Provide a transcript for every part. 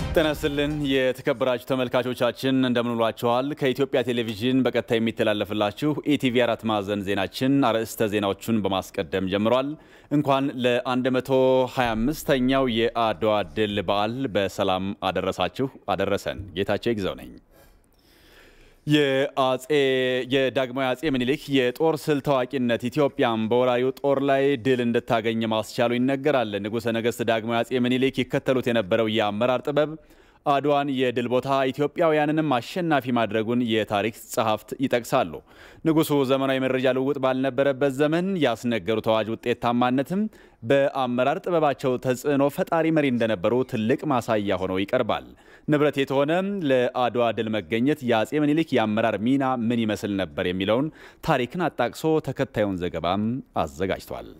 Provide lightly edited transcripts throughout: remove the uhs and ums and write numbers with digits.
ተነስልን የተከበራችሁ ተመልካቾቻችን እንደምን ውላችኋል ከኢትዮጵያ ቴሌቪዥን በቀጥታ የሚተላለፍላችሁ ኢቲቪ 4 ማዕዘን ዜናችን አርዕስተ ዜናዎቹን በማስቀደም ጀምሯል እንኳን ለ125ኛው የአድዋ ድል በዓል በሰላም አደረሳችሁ አደረሰን ጌታቸው ይግዛው ነኝ የዳግማዊ አጼ ምኒልክ የጦር ስልት ታዋቂነት ኢትዮጵያን በወራሪው ጦር ላይ ድል እንድታገኝ ማስቻሉ ይነገራል ንጉሠ ነገሥት ዳግማዊ አጼ ምኒልክ ይከተሉት የነበረው የአመራር ጥበብ አድዋን የድል ቦታ ኢትዮጵያውያንንም አሸናፊ ማድረጉን የታሪክ ጸሐፍት ይጠቅሳሉ ንጉሱ ዘመናዊ መረጃ ልውውጥ ባልነበረበት ዘመን ያስነገሩት አዋጅ ውጤታማነትም በአመራር ጥበባቸው ተጽዕኖ ፈጣሪ መሪ እንደነበሩ ትልቅ ማሳያ ሆኖ ይቀርባል ንብረት የተሆነ ለአድዋ ድል መገኘት የአጼ ምኒልክ የአመራር ሚና ምን ይመስል ነበር የሚለውን ታሪክን አጣቅሶ ተከታዩን ዘገባም አዘጋጅቷል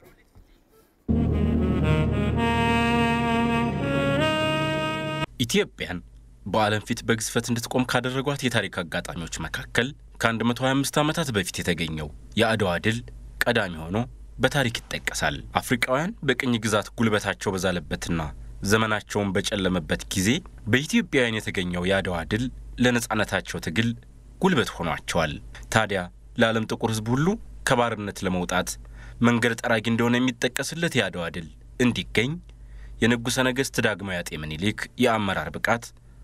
ኢትዮጵያን በዓለም ፊት በግዝፈት እንድትቆም ካደረጓት የታሪክ አጋጣሚዎች መካከል ከ125 ዓመታት በፊት የተገኘው የአድዋ ድል ቀዳሚ ሆኖ በታሪክ ይጠቀሳል አፍሪካውያን በቅኝ ግዛት ጉልበታቸው በዛለበትና ዘመናቸውን በጨለመበት ጊዜ በኢትዮጵያውያን የተገኘው የአድዋ ድል ለነጻነታቸው ትግል ጉልበት ሆኗቸዋል ታዲያ ለዓለም ጥቁር ሕዝብ ሁሉ ከባርነት ለመውጣት መንገድ ጠራጊ እንደሆነ የሚጠቀስለት የአድዋ ድል እንዲገኝ የንጉሠ ነገሥት ዳግማዊ አጤ ምኒልክ የአመራር ብቃት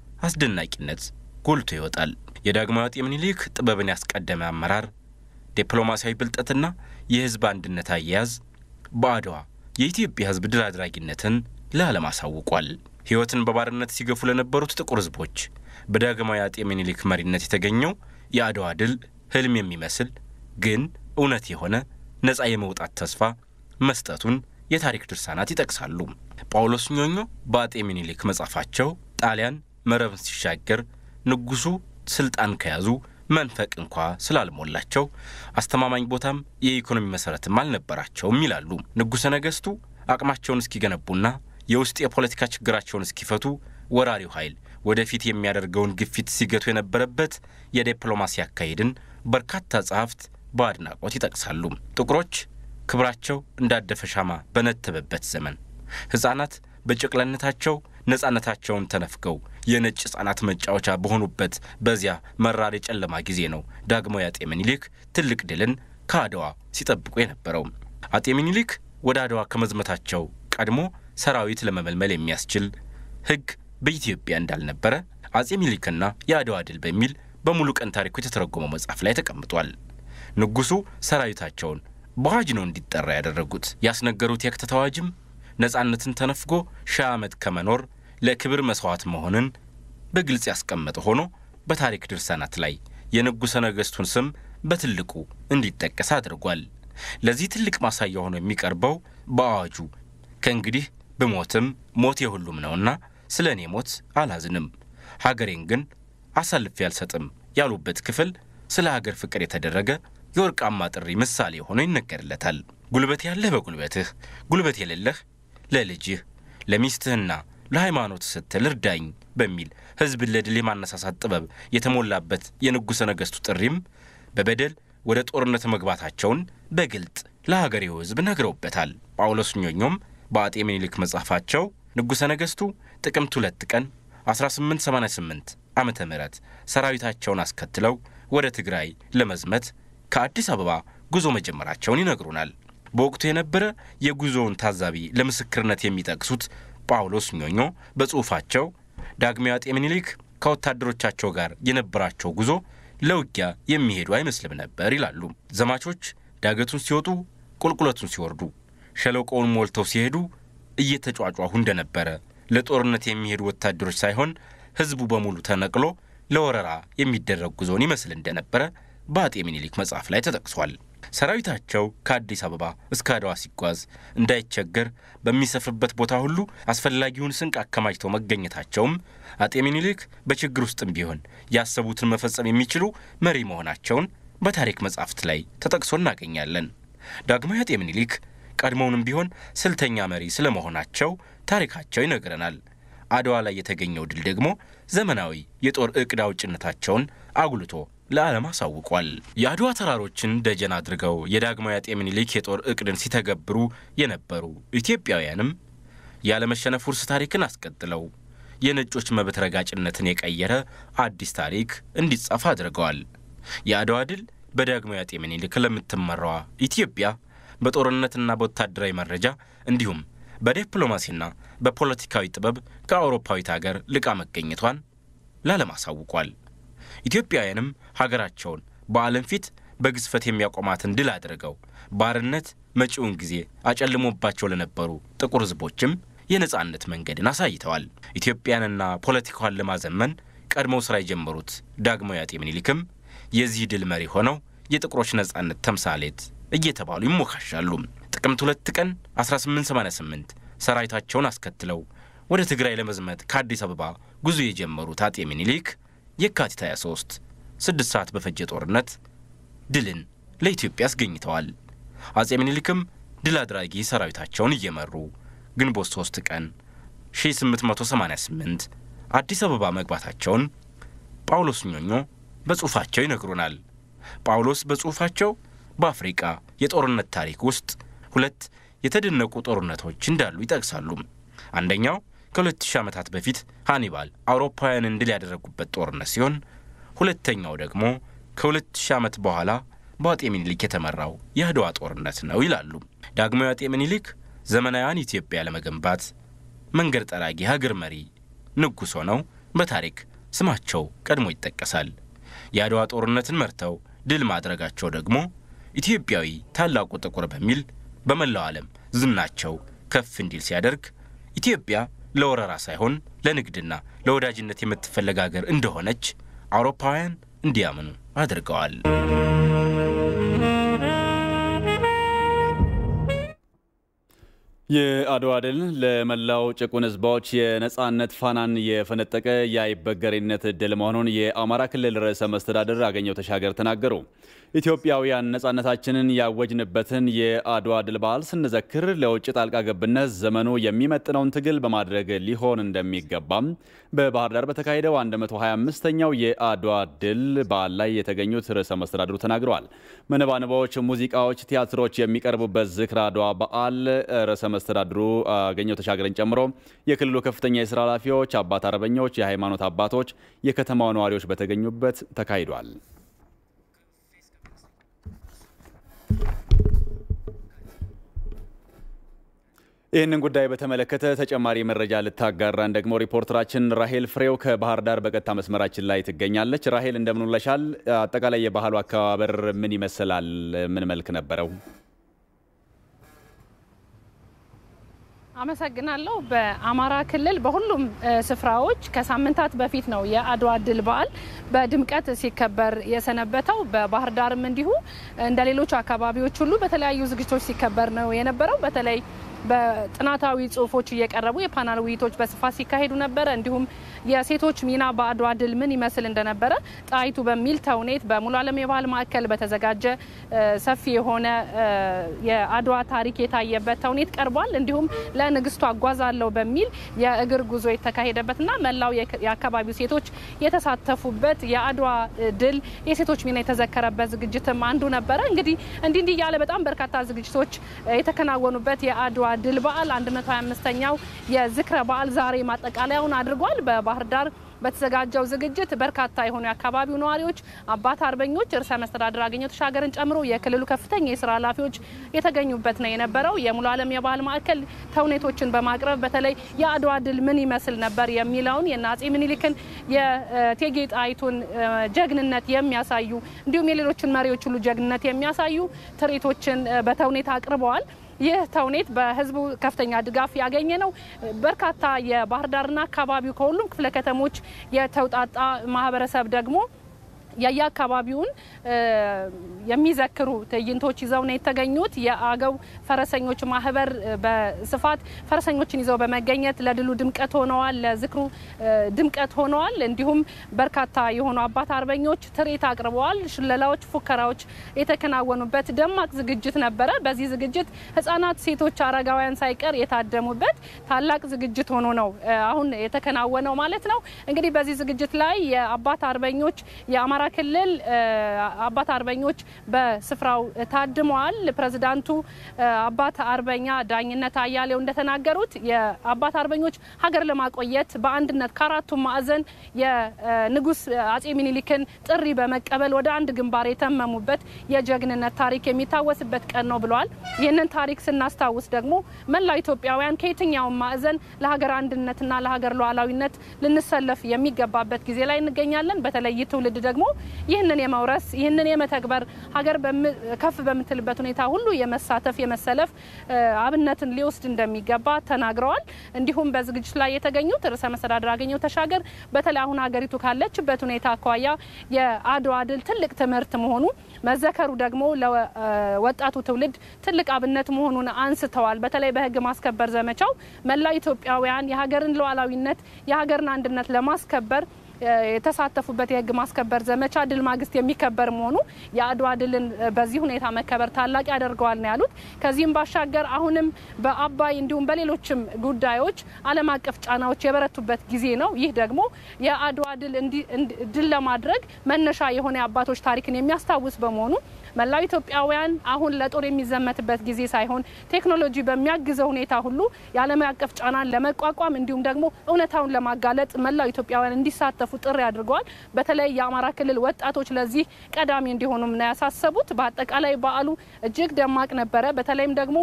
አስደናቂነት ጎልቶ ይወጣል የዳግማዊ አጤ ምኒልክ ጥበብን ያስቀደመ አመራር ዲፕሎማሲያዊ ብልጠትና የሕዝብ አንድነት አያያዝ በአድዋ የኢትዮጵያ ሕዝብ ድል አድራጊነትን ለዓለም አሳውቋል ሕይወትን በባርነት ሲገፉ ለነበሩት ጥቁር ሕዝቦች በዳግማዊ አጤ ምኒልክ መሪነት የተገኘው የአድዋ ድል ህልም የሚመስል ግን እውነት የሆነ ነፃ የመውጣት ተስፋ መስጠቱን የታሪክ ድርሳናት ይጠቅሳሉ ጳውሎስ ኞኞ በአጤ ምኒልክ መጻፋቸው ጣሊያን መረብን ሲሻገር ንጉሱ ስልጣን ከያዙ መንፈቅ እንኳን ስላልሞላቸው አስተማማኝ ቦታም የኢኮኖሚ መሰረትም አልነበራቸውም ይላሉ ንጉሠ ነገሥቱ አቅማቸውን እስኪገነቡና የውስጥ የፖለቲካ ችግራቸውን እስኪፈቱ ወራሪው ኃይል ወደፊት የሚያደርገውን ግፊት ሲገቱ የነበረበት የዲፕሎማሲ አካሄድን በርካታ ጸሐፍት በአድናቆት ይጠቅሳሉ ጥቁሮች ክብራቸው እንዳደፈ ሻማ በነተበበት ዘመን ህፃናት በጨቅላነታቸው ነጻነታቸውን ተነፍገው የነጭ ህፃናት መጫወቻ በሆኑበት በዚያ መራር የጨለማ ጊዜ ነው ዳግማዊ አጤ ምኒልክ ትልቅ ድልን ከአድዋ ሲጠብቁ የነበረው አጤ ምኒልክ ወደ አድዋ ከመዝመታቸው ቀድሞ ሰራዊት ለመመልመል የሚያስችል ህግ በኢትዮጵያ እንዳልነበረ አጼ ምኒልክና የአድዋ ድል በሚል በሙሉ ቀን ታሪኩ የተተረጎመው መጽሐፍ ላይ ተቀምጧል ንጉሱ ሰራዊታቸውን በአዋጅ ነው እንዲጠራ ያደረጉት ያስነገሩት የክተት አዋጅም ነጻነትን ተነፍጎ ሺህ ዓመት ከመኖር ለክብር መስዋዕት መሆንን በግልጽ ያስቀመጠ ሆኖ በታሪክ ድርሳናት ላይ የንጉሠ ነገሥቱን ስም በትልቁ እንዲጠቀስ አድርጓል ለዚህ ትልቅ ማሳያ ሆኖ የሚቀርበው በአዋጁ ከእንግዲህ በሞትም ሞት የሁሉም ነውና ስለኔ ሞት አላዝንም ሀገሬን ግን አሳልፌ ያልሰጥም ያሉበት ክፍል ስለ ሀገር ፍቅር የተደረገ የወርቃማ ጥሪ ምሳሌ ሆኖ ይነገርለታል ጉልበት ያለህ በጉልበትህ ጉልበት የሌለህ ለልጅህ ለሚስትህና ለሃይማኖት ስትል እርዳኝ በሚል ህዝብ ለድል የማነሳሳት ጥበብ የተሞላበት የንጉሠ ነገሥቱ ጥሪም በበደል ወደ ጦርነት መግባታቸውን በግልጥ ለሀገሬው ህዝብ ነግረውበታል ጳውሎስ ኞኞም በአጤ ምኒልክ መጽሐፋቸው ንጉሠ ነገሥቱ ጥቅምት 2 ቀን 1888 ዓመተ ምህረት ሰራዊታቸውን አስከትለው ወደ ትግራይ ለመዝመት ከአዲስ አበባ ጉዞ መጀመራቸውን ይነግሩናል በወቅቱ የነበረ የጉዞውን ታዛቢ ለምስክርነት የሚጠቅሱት ጳውሎስ ኞኞ በጽሑፋቸው ዳግማዊ አጤ ምኒልክ ከወታደሮቻቸው ጋር የነበራቸው ጉዞ ለውጊያ የሚሄዱ አይመስልም ነበር ይላሉ ዘማቾች ዳገቱን ሲወጡ ቁልቁለቱን ሲወርዱ ሸለቆውን ሞልተው ሲሄዱ እየተጫጫሁ እንደነበረ ለጦርነት የሚሄዱ ወታደሮች ሳይሆን ህዝቡ በሙሉ ተነቅሎ ለወረራ የሚደረግ ጉዞን ይመስል እንደነበረ በአጤ ምኒልክ መጽሐፍ ላይ ተጠቅሷል ሰራዊታቸው ከአዲስ አበባ እስከ አድዋ ሲጓዝ እንዳይቸገር በሚሰፍርበት ቦታ ሁሉ አስፈላጊውን ስንቅ አከማችተው መገኘታቸውም አጤ ምኒልክ በችግር ውስጥም ቢሆን ያሰቡትን መፈጸም የሚችሉ መሪ መሆናቸውን በታሪክ መጽሐፍት ላይ ተጠቅሶ እናገኛለን ዳግማዊ አጤ ምኒልክ ቀድሞውንም ቢሆን ስልተኛ መሪ ስለመሆናቸው ታሪካቸው ይነግረናል አድዋ ላይ የተገኘው ድል ደግሞ ዘመናዊ የጦር ዕቅድ አውጭነታቸውን አጉልቶ ለዓለም አሳውቋል የአድዋ ተራሮችን ደጀን አድርገው የዳግማዊ አጤ ምኒልክ የጦር ዕቅድን ሲተገብሩ የነበሩ ኢትዮጵያውያንም ያለ መሸነፍ ውርስ ታሪክን አስቀጥለው የነጮች መብት ረጋጭነትን የቀየረ አዲስ ታሪክ እንዲጻፍ አድርገዋል። የአድዋ ድል በዳግማዊ አጤ ምኒልክ ለምትመራዋ ኢትዮጵያ በጦርነትና በወታደራዊ መረጃ እንዲሁም በዲፕሎማሲና በፖለቲካዊ ጥበብ ከአውሮፓዊት ሀገር ልቃ መገኘቷን ለዓለም አሳውቋል። ኢትዮጵያውያንም ሀገራቸውን በዓለም ፊት በግዝፈት የሚያቆማትን ድል አድርገው ባርነት መጪውን ጊዜ አጨልሞባቸው ለነበሩ ጥቁር ሕዝቦችም የነጻነት መንገድን አሳይተዋል። ኢትዮጵያንና ፖለቲካዋን ለማዘመን ቀድሞው ስራ የጀመሩት ዳግማዊ አጤ ምኒልክም የዚህ ድል መሪ ሆነው የጥቁሮች ነጻነት ተምሳሌት እየተባሉ ይሞካሻሉ። ጥቅምት 2 ቀን 1888 ሰራዊታቸውን አስከትለው ወደ ትግራይ ለመዝመት ከአዲስ አበባ ጉዞ የጀመሩት አጤ ምኒልክ የካቲት 23 6 ሰዓት በፈጀ ጦርነት ድልን ለኢትዮጵያ አስገኝተዋል። አጼ ምኒልክም ድል አድራጊ ሰራዊታቸውን እየመሩ ግንቦት 3 ቀን 1888 አዲስ አበባ መግባታቸውን ጳውሎስ ኞኞ በጽሑፋቸው ይነግሩናል። ጳውሎስ በጽሑፋቸው በአፍሪካ የጦርነት ታሪክ ውስጥ ሁለት የተደነቁ ጦርነቶች እንዳሉ ይጠቅሳሉ። አንደኛው ከ2000 ዓመታት በፊት ሃኒባል አውሮፓውያንን ድል ያደረጉበት ጦርነት ሲሆን ሁለተኛው ደግሞ ከ2000 ዓመት በኋላ በአጤ ምኒልክ የተመራው የአድዋ ጦርነት ነው ይላሉ። ዳግማዊ አጤ ምኒልክ ዘመናዊያን ኢትዮጵያ ለመገንባት መንገድ ጠራጊ ሀገር መሪ ንጉሥ ሆነው በታሪክ ስማቸው ቀድሞ ይጠቀሳል። የአድዋ ጦርነትን መርተው ድል ማድረጋቸው ደግሞ ኢትዮጵያዊ ታላቁ ጥቁር በሚል በመላው ዓለም ዝናቸው ከፍ እንዲል ሲያደርግ ኢትዮጵያ ለወረራ ሳይሆን ለንግድና ለወዳጅነት የምትፈልግ ሀገር እንደሆነች አውሮፓውያን እንዲያምኑ አድርገዋል። የአድዋ ድል ለመላው ጭቁን ሕዝቦች የነጻነት ፋናን የፈነጠቀ የአይበገሬነት ድል መሆኑን የአማራ ክልል ርዕሰ መስተዳድር አገኘሁ ተሻገር ተናገሩ። ኢትዮጵያውያን ነጻነታችንን ያወጅንበትን የአድዋ ድል በዓል ስንዘክር ለውጭ ጣልቃ ገብነት ዘመኑ የሚመጥነውን ትግል በማድረግ ሊሆን እንደሚገባም በባህር ዳር በተካሄደው 125ኛው የአድዋ ድል በዓል ላይ የተገኙት ርዕሰ መስተዳድሩ ተናግረዋል። መነባንባዎች፣ ሙዚቃዎች፣ ቲያትሮች የሚቀርቡበት ዝክረ አድዋ በዓል ርዕሰ መስተዳድሩ አገኘሁ ተሻገርን ጨምሮ የክልሉ ከፍተኛ የሥራ ኃላፊዎች፣ አባት አርበኞች፣ የሃይማኖት አባቶች፣ የከተማው ነዋሪዎች በተገኙበት ተካሂዷል። ይህንን ጉዳይ በተመለከተ ተጨማሪ መረጃ ልታጋራን ደግሞ ሪፖርተራችን ራሄል ፍሬው ከባህር ዳር በቀጥታ መስመራችን ላይ ትገኛለች። ራሄል እንደምን ውለሻል? አጠቃላይ የባህሉ አከባበር ምን ይመስላል? ምን መልክ ነበረው? አመሰግናለሁ። በአማራ ክልል በሁሉም ስፍራዎች ከሳምንታት በፊት ነው የአድዋ ድል በዓል በድምቀት ሲከበር የሰነበተው። በባህር ዳርም እንዲሁ እንደሌሎች አካባቢዎች ሁሉ በተለያዩ ዝግጅቶች ሲከበር ነው የነበረው። በተለይ በጥናታዊ ጽሁፎች እየቀረቡ የፓናል ውይይቶች በስፋት ሲካሄዱ ነበር። እንዲሁም የሴቶች ሚና በአድዋ ድል ምን ይመስል እንደነበረ ጣይቱ በሚል ተውኔት በሙሉ ዓለም የባህል ማዕከል በተዘጋጀ ሰፊ የሆነ የአድዋ ታሪክ የታየበት ተውኔት ቀርቧል። እንዲሁም ለንግስቱ አጓዛለሁ በሚል የእግር ጉዞ የተካሄደበትና መላው የአካባቢው ሴቶች የተሳተፉበት የአድዋ ድል የሴቶች ሚና የተዘከረበት ዝግጅትም አንዱ ነበረ። እንግዲህ እንዲህ እያለ በጣም በርካታ ዝግጅቶች የተከናወኑበት የአድዋ ድል በዓል 125ኛው የዝክረ በዓል ዛሬ ማጠቃለያውን አድርጓል። በባህር ዳር በተዘጋጀው ዝግጅት በርካታ የሆኑ የአካባቢው ነዋሪዎች፣ አባት አርበኞች፣ ርዕሰ መስተዳድር አገኘሁ ተሻገርን ጨምሮ የክልሉ ከፍተኛ የሥራ ኃላፊዎች የተገኙበት ነው የነበረው። የሙሉ ዓለም የባህል ማዕከል ተውኔቶችን በማቅረብ በተለይ የአድዋ ድል ምን ይመስል ነበር የሚለውን የአፄ ምኒልክን የእቴጌ ጣይቱን ጀግንነት የሚያሳዩ እንዲሁም የሌሎችን መሪዎች ሁሉ ጀግንነት የሚያሳዩ ትርኢቶችን በተውኔት አቅርበዋል። ይህ ተውኔት በህዝቡ ከፍተኛ ድጋፍ ያገኘ ነው። በርካታ የባህር ዳርና አካባቢው ከሁሉም ክፍለ ከተሞች የተውጣጣ ማህበረሰብ ደግሞ የአካባቢውን የሚዘክሩ ትዕይንቶች ይዘው ነው የተገኙት። የአገው ፈረሰኞች ማህበር በስፋት ፈረሰኞችን ይዘው በመገኘት ለድሉ ድምቀት ሆነዋል፣ ለዝክሩ ድምቀት ሆነዋል። እንዲሁም በርካታ የሆኑ አባት አርበኞች ትርኢት አቅርበዋል። ሽለላዎች፣ ፉከራዎች የተከናወኑበት ደማቅ ዝግጅት ነበረ። በዚህ ዝግጅት ህፃናት፣ ሴቶች፣ አረጋውያን ሳይቀር የታደሙበት ታላቅ ዝግጅት ሆኖ ነው አሁን የተከናወነው ማለት ነው። እንግዲህ በዚህ ዝግጅት ላይ የአባት አርበኞች የአማራ ክልል አባት አርበኞች በስፍራው ታድመዋል። ፕሬዝዳንቱ አባት አርበኛ ዳኝነት አያሌው እንደተናገሩት የአባት አርበኞች ሀገር ለማቆየት በአንድነት ከአራቱም ማዕዘን የንጉስ አጼ ሚኒሊክን ጥሪ በመቀበል ወደ አንድ ግንባር የተመሙበት የጀግንነት ታሪክ የሚታወስበት ቀን ነው ብለዋል። ይህንን ታሪክ ስናስታውስ ደግሞ መላው ኢትዮጵያውያን ከየትኛው ማዕዘን ለሀገር አንድነትና ለሀገር ሉዓላዊነት ልንሰለፍ የሚገባበት ጊዜ ላይ እንገኛለን። በተለይ ትውልድ ደግሞ ይህንን የመውረስ ይህንን የመተግበር ሀገር ከፍ በምትልበት ሁኔታ ሁሉ የመሳተፍ የመሰለፍ አብነትን ሊወስድ እንደሚገባ ተናግረዋል። እንዲሁም በዝግጅት ላይ የተገኙት ርዕሰ መስተዳድር አገኘሁ ተሻገር በተለይ አሁን ሀገሪቱ ካለችበት ሁኔታ አኳያ የአድዋ ድል ትልቅ ትምህርት መሆኑ መዘከሩ ደግሞ ለወጣቱ ትውልድ ትልቅ አብነት መሆኑን አንስተዋል። በተለይ በህግ ማስከበር ዘመቻው መላው ኢትዮጵያውያን የሀገርን ሉዓላዊነት የሀገርን አንድነት ለማስከበር የተሳተፉበት የህግ ማስከበር ዘመቻ ድል ማግስት የሚከበር መሆኑ የአድዋ ድልን በዚህ ሁኔታ መከበር ታላቅ ያደርገዋል ነው ያሉት። ከዚህም ባሻገር አሁንም በአባይ እንዲሁም በሌሎችም ጉዳዮች ዓለም አቀፍ ጫናዎች የበረቱበት ጊዜ ነው። ይህ ደግሞ የአድዋ ድል ለማድረግ መነሻ የሆነ አባቶች ታሪክን የሚያስታውስ በመሆኑ መላው ኢትዮጵያውያን አሁን ለጦር የሚዘመትበት ጊዜ ሳይሆን ቴክኖሎጂ በሚያግዘው ሁኔታ ሁሉ የዓለም አቀፍ ጫናን ለመቋቋም እንዲሁም ደግሞ እውነታውን ለማጋለጥ መላው ኢትዮጵያውያን እንዲሳተፉ ጥሪ አድርገዋል። በተለይ የአማራ ክልል ወጣቶች ለዚህ ቀዳሚ እንዲሆኑም ነው ያሳሰቡት። በአጠቃላይ በዓሉ እጅግ ደማቅ ነበረ። በተለይም ደግሞ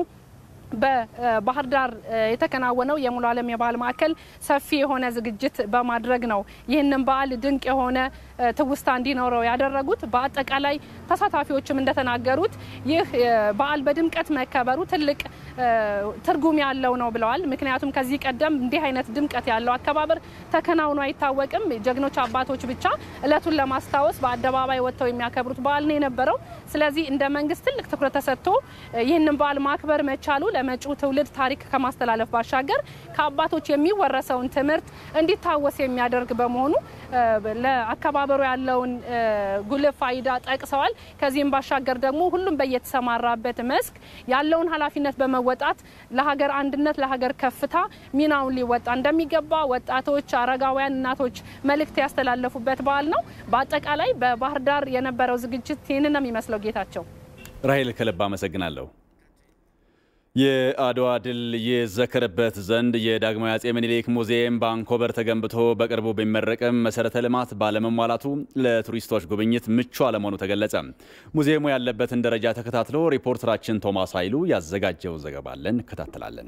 በባህር ዳር የተከናወነው የሙሉ ዓለም የባህል ማዕከል ሰፊ የሆነ ዝግጅት በማድረግ ነው ይህንን በዓል ድንቅ የሆነ ትውስታ እንዲኖረው ያደረጉት። በአጠቃላይ ተሳታፊዎችም እንደተናገሩት ይህ በዓል በድምቀት መከበሩ ትልቅ ትርጉም ያለው ነው ብለዋል። ምክንያቱም ከዚህ ቀደም እንዲህ አይነት ድምቀት ያለው አከባበር ተከናውኖ አይታወቅም። ጀግኖች አባቶች ብቻ እለቱን ለማስታወስ በአደባባይ ወጥተው የሚያከብሩት በዓል ነው የነበረው። ስለዚህ እንደ መንግስት ትልቅ ትኩረት ተሰጥቶ ይህንን በዓል ማክበር መቻሉ ለመጪው ትውልድ ታሪክ ከማስተላለፍ ባሻገር ከአባቶች የሚወረሰውን ትምህርት እንዲታወስ የሚያደርግ በመሆኑ ለአከባበሩ ያለውን ጉልህ ፋይዳ ጠቅሰዋል። ከዚህም ባሻገር ደግሞ ሁሉም በየተሰማራበት መስክ ያለውን ኃላፊነት በመወጣት ለሀገር አንድነት ለሀገር ከፍታ ሚናውን ሊወጣ እንደሚገባ ወጣቶች፣ አረጋውያን፣ እናቶች መልእክት ያስተላለፉበት በዓል ነው። በአጠቃላይ በባህር ዳር የነበረው ዝግጅት ይህንን ነው የሚመስለው። ጌታቸው ራሄል ከልብ አመሰግናለሁ። የአድዋ ድል ይዘከርበት ዘንድ የዳግማዊ አጼ ምኒልክ ሙዚየም በአንኮበር ተገንብቶ በቅርቡ ቢመረቅም መሰረተ ልማት ባለመሟላቱ ለቱሪስቶች ጉብኝት ምቹ አለመሆኑ ተገለጸ። ሙዚየሙ ያለበትን ደረጃ ተከታትሎ ሪፖርተራችን ቶማስ ኃይሉ ያዘጋጀው ዘገባ አለን፣ እንከታተላለን።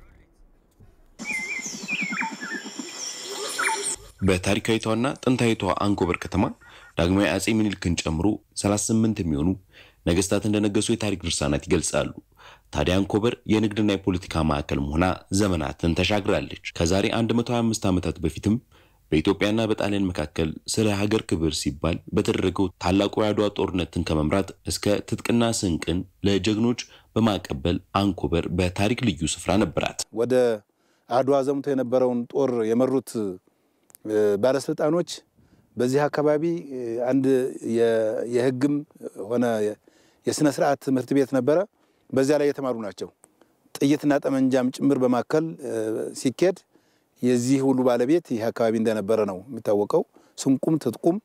በታሪካዊቷና ጥንታዊቷ አንኮበር ከተማ ዳግማዊ አጼ ምኒልክን ጨምሮ 38 የሚሆኑ ነገስታት እንደነገሱ የታሪክ ድርሳናት ይገልጻሉ። ታዲያ አንኮበር የንግድና የፖለቲካ ማዕከል ሆና ዘመናትን ተሻግራለች። ከዛሬ 125 ዓመታት በፊትም በኢትዮጵያና በጣሊያን መካከል ስለ ሀገር ክብር ሲባል በተደረገው ታላቁ የአድዋ ጦርነትን ከመምራት እስከ ትጥቅና ስንቅን ለጀግኖች በማቀበል አንኮበር በታሪክ ልዩ ስፍራ ነበራት። ወደ አድዋ ዘምቶ የነበረውን ጦር የመሩት ባለስልጣኖች በዚህ አካባቢ አንድ የህግም ሆነ የስነ ስርዓት ትምህርት ቤት ነበረ። በዚያ ላይ የተማሩ ናቸው። ጥይትና ጠመንጃም ጭምር በማከል ሲኬድ የዚህ ሁሉ ባለቤት ይህ አካባቢ እንደነበረ ነው የሚታወቀው። ስንቁም ትጥቁም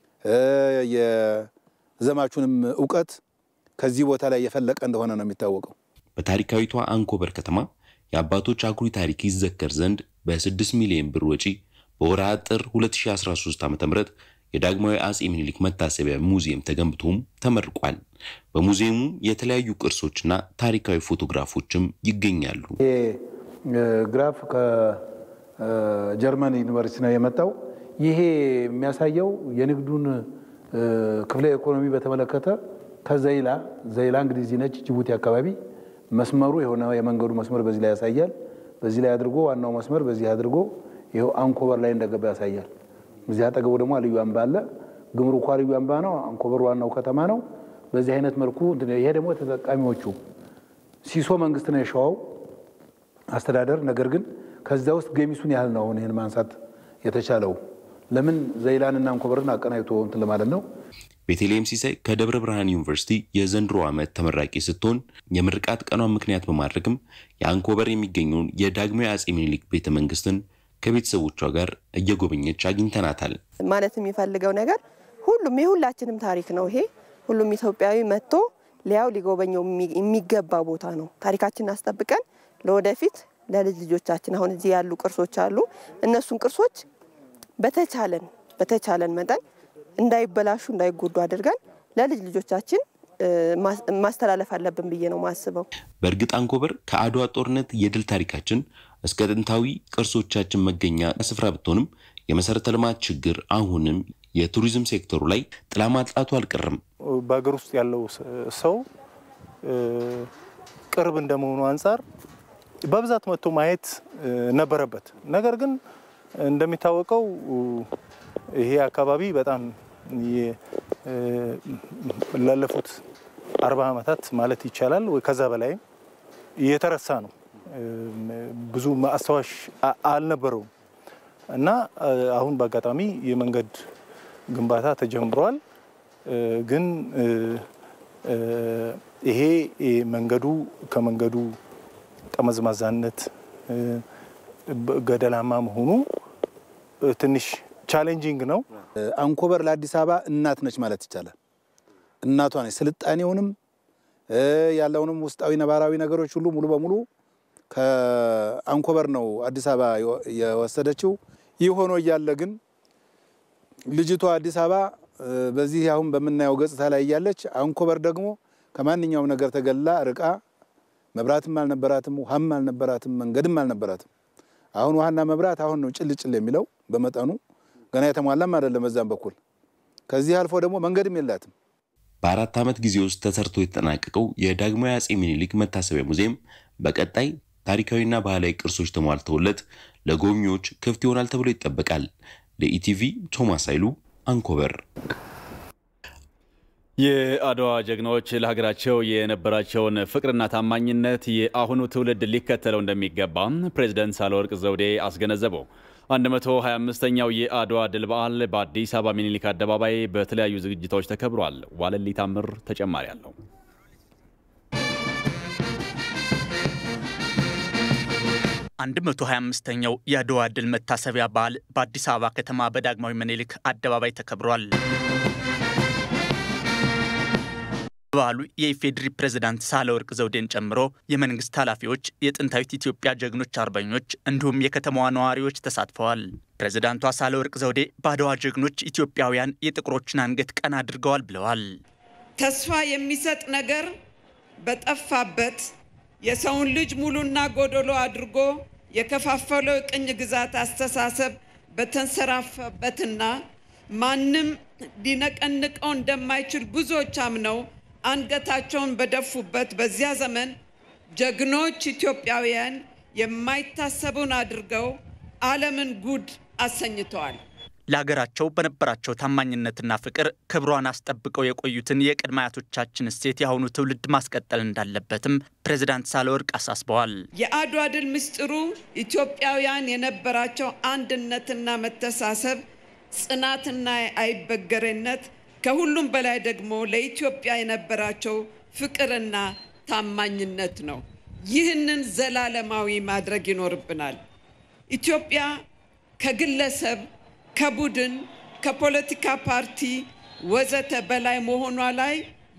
የዘማቹንም ዕውቀት ከዚህ ቦታ ላይ የፈለቀ እንደሆነ ነው የሚታወቀው። በታሪካዊቷ አንኮበር ከተማ የአባቶች አኩሪ ታሪክ ይዘከር ዘንድ በ6 ሚሊዮን ብር ወጪ በወርሃ ጥር 2013 ዓ.ም የዳግማዊ አጼ ምኒልክ መታሰቢያ ሙዚየም ተገንብቶም ተመርቋል። በሙዚየሙ የተለያዩ ቅርሶችና ታሪካዊ ፎቶግራፎችም ይገኛሉ። ግራፍ ከጀርመን ዩኒቨርሲቲ ነው የመጣው። ይሄ የሚያሳየው የንግዱን ክፍለ ኢኮኖሚ በተመለከተ ከዘይላ እንግዲህ ነች ጅቡቲ አካባቢ መስመሩ የሆነ የመንገዱ መስመር በዚህ ላይ ያሳያል። በዚህ ላይ አድርጎ ዋናው መስመር በዚህ አድርጎ ይሄው አንኮበር ላይ እንደገባ ያሳያል። እዚህ አጠገቡ ደግሞ ልዩ አምባ አለ። ግምሩኳ ልዩ አምባ ነው። አንኮበር ዋናው ከተማ ነው። በዚህ አይነት መልኩ ይሄ ደግሞ ተጠቃሚዎቹ ሲሶ መንግስት ነው የሸዋው አስተዳደር። ነገር ግን ከዛ ውስጥ ገሚሱን ያህል ነው ይሄን ማንሳት የተቻለው። ለምን ዘይላንና አንኮበርን አቀናይቶ ለማለት ነው። ቤተልሔም ሲሳይ ከደብረ ብርሃን ዩኒቨርሲቲ የዘንድሮ ዓመት ተመራቂ ስትሆን የምርቃት ቀኗን ምክንያት በማድረግም የአንኮበር የሚገኘውን የዳግማዊ አጼ ምኒልክ ቤተ መንግስትን ከቤተሰቦቿ ጋር እየጎበኘች አግኝተናታል። ማለት የሚፈልገው ነገር ሁሉም የሁላችንም ታሪክ ነው ይሄ ሁሉም ኢትዮጵያዊ መጥቶ ሊያው ሊጎበኘው የሚገባ ቦታ ነው ታሪካችንን አስጠብቀን ለወደፊት ለልጅ ልጆቻችን አሁን እዚህ ያሉ ቅርሶች አሉ እነሱን ቅርሶች በተቻለን መጠን እንዳይበላሹ እንዳይጎዱ አድርገን ለልጅ ልጆቻችን ማስተላለፍ አለብን ብዬ ነው ማስበው በእርግጥ አንኮበር ከአድዋ ጦርነት የድል ታሪካችን እስከ ጥንታዊ ቅርሶቻችን መገኛ ስፍራ ብትሆንም የመሰረተ ልማት ችግር አሁንም የቱሪዝም ሴክተሩ ላይ ጥላ ማጥላቱ አልቀረም በአገር ውስጥ ያለው ሰው ቅርብ እንደመሆኑ አንፃር በብዛት መጥቶ ማየት ነበረበት ነገር ግን እንደሚታወቀው ይሄ አካባቢ በጣም ላለፉት 40 ዓመታት ማለት ይቻላል ወይ ከዛ በላይ የተረሳ ነው ብዙ ማስተዋሽ አልነበረው እና አሁን በአጋጣሚ የመንገድ ግንባታ ተጀምሯል ግን ይሄ መንገዱ ከመንገዱ ጠመዝማዛነት ገደላማ መሆኑ ትንሽ ቻሌንጂንግ ነው አንኮበር ለአዲስ አበባ እናት ነች ማለት ይቻላል እናቷ ነች ስልጣኔውንም ያለውንም ውስጣዊ ነባራዊ ነገሮች ሁሉ ሙሉ በሙሉ ከአንኮበር ነው አዲስ አበባ የወሰደችው ይሆኖ ይያለ ግን ልጅቷ አዲስ አበባ በዚህ አሁን በመናየው ገጽታ ላይ ያለች አንኮበር ደግሞ ከማንኛውም ነገር ተገላ ርቃ መብራትም አልነበራትም ውሃም አልነበራትም መንገድም አልነበራትም አሁን ውሃና መብራት አሁን ነው ጭልጭል የሚለው በመጠኑ ገና የተሟላም አይደለም በዛም በኩል ከዚህ አልፎ ደግሞ መንገድም የላትም በአራት ዓመት ጊዜ ውስጥ ተሰርቶ የተጠናቀቀው የዳግማዊ አጼ ምኒልክ መታሰቢያ ሙዚየም በቀጣይ ታሪካዊና ባህላዊ ቅርሶች ተሟልተውለት ለጎብኚዎች ክፍት ይሆናል ተብሎ ይጠበቃል ለኢቲቪ ቶማስ አይሉ አንኮበር የአድዋ ጀግናዎች ለሀገራቸው የነበራቸውን ፍቅርና ታማኝነት የአሁኑ ትውልድ ሊከተለው እንደሚገባ ፕሬዝዳንት ሳህለወርቅ ዘውዴ አስገነዘቡ 125ኛው የአድዋ ድል በዓል በአዲስ አበባ ምኒልክ አደባባይ በተለያዩ ዝግጅቶች ተከብሯል ዋለሊ ታምር ተጨማሪ አለው 125ኛው የአድዋ ድል መታሰቢያ በዓል በአዲስ አበባ ከተማ በዳግማዊ ምኒልክ አደባባይ ተከብሯል በዓሉ የኢፌድሪ ፕሬዝዳንት ሳህለወርቅ ዘውዴን ጨምሮ የመንግስት ኃላፊዎች የጥንታዊት ኢትዮጵያ ጀግኖች አርበኞች እንዲሁም የከተማዋ ነዋሪዎች ተሳትፈዋል ፕሬዝዳንቷ ሳህለወርቅ ዘውዴ በአድዋ ጀግኖች ኢትዮጵያውያን የጥቁሮችን አንገት ቀና አድርገዋል ብለዋል ተስፋ የሚሰጥ ነገር በጠፋበት የሰውን ልጅ ሙሉና ጎዶሎ አድርጎ የከፋፈለው ቅኝ ግዛት አስተሳሰብ በተንሰራፈበትና ማንም ሊነቀንቀው እንደማይችል ብዙዎች አምነው አንገታቸውን በደፉበት በዚያ ዘመን ጀግኖች ኢትዮጵያውያን የማይታሰቡን አድርገው ዓለምን ጉድ አሰኝተዋል ለሀገራቸው በነበራቸው ታማኝነትና ፍቅር ክብሯን አስጠብቀው የቆዩትን የቅድመ አያቶቻችን እሴት ያሁኑ ትውልድ ማስቀጠል እንዳለበትም ፕሬዝዳንት ሳህለወርቅ አሳስበዋል የአድዋ ድል ምስጢሩ ኢትዮጵያውያን የነበራቸው አንድነትና መተሳሰብ ጽናትና አይበገሬነት ከሁሉም በላይ ደግሞ ለኢትዮጵያ የነበራቸው ፍቅርና ታማኝነት ነው ይህንን ዘላለማዊ ማድረግ ይኖርብናል ኢትዮጵያ ከግለሰብ ከቡድን ከፖለቲካ ፓርቲ ወዘተ በላይ መሆኗ ላይ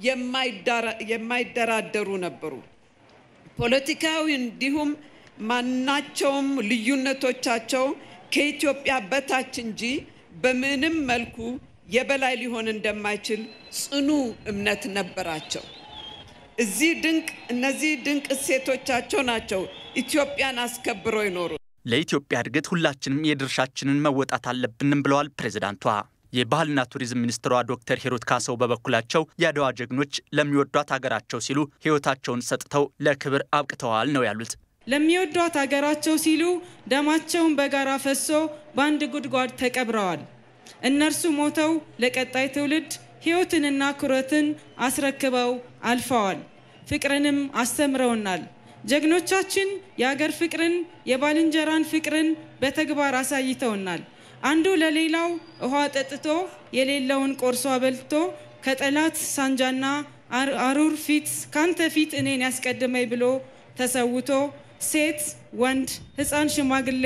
የማይደራደሩ ነበሩ ፖለቲካዊ እንዲሁም ማናቸውም ልዩነቶቻቸው ከኢትዮጵያ በታች እንጂ በምንም መልኩ የበላይ ሊሆን እንደማይችል ጽኑ እምነት ነበራቸው እነዚህ ድንቅ እሴቶቻቸው ናቸው ኢትዮጵያን አስከብረው ይኖሩ ለኢትዮጵያ እድገት ሁላችንም የድርሻችንን መወጣት አለብንም ብለዋል ፕሬዝዳንቷ የባህልና ቱሪዝም ሚኒስትሯ ዶክተር ሂሩት ካሳው በበኩላቸው የአድዋ ጀግኖች ለሚወዷት ሀገራቸው ሲሉ ህይወታቸውን ሰጥተው ለክብር አብቅተዋል ነው ያሉት ለሚወዷት ሀገራቸው ሲሉ ደማቸውን በጋራ ፈሶ በአንድ ጉድጓድ ተቀብረዋል እነርሱ ሞተው ለቀጣይ ትውልድ ህይወትንና ኩራትን አስረክበው አልፈዋል ፍቅርንም አስተምረውናል ጀግኖቻችን የሀገር ፍቅርን የባልንጀራን ፍቅርን በተግባር አሳይተውናል አንዱ ለሌላው ውሃ ጠጥቶ የሌለውን ቆርሶ አበልቶ ከጠላት ሳንጃና አሩር ፊት ካንተ ፊት እኔን ያስቀድመኝ ብሎ ተሰውቶ ሴት ወንድ ህፃን ሽማግሌ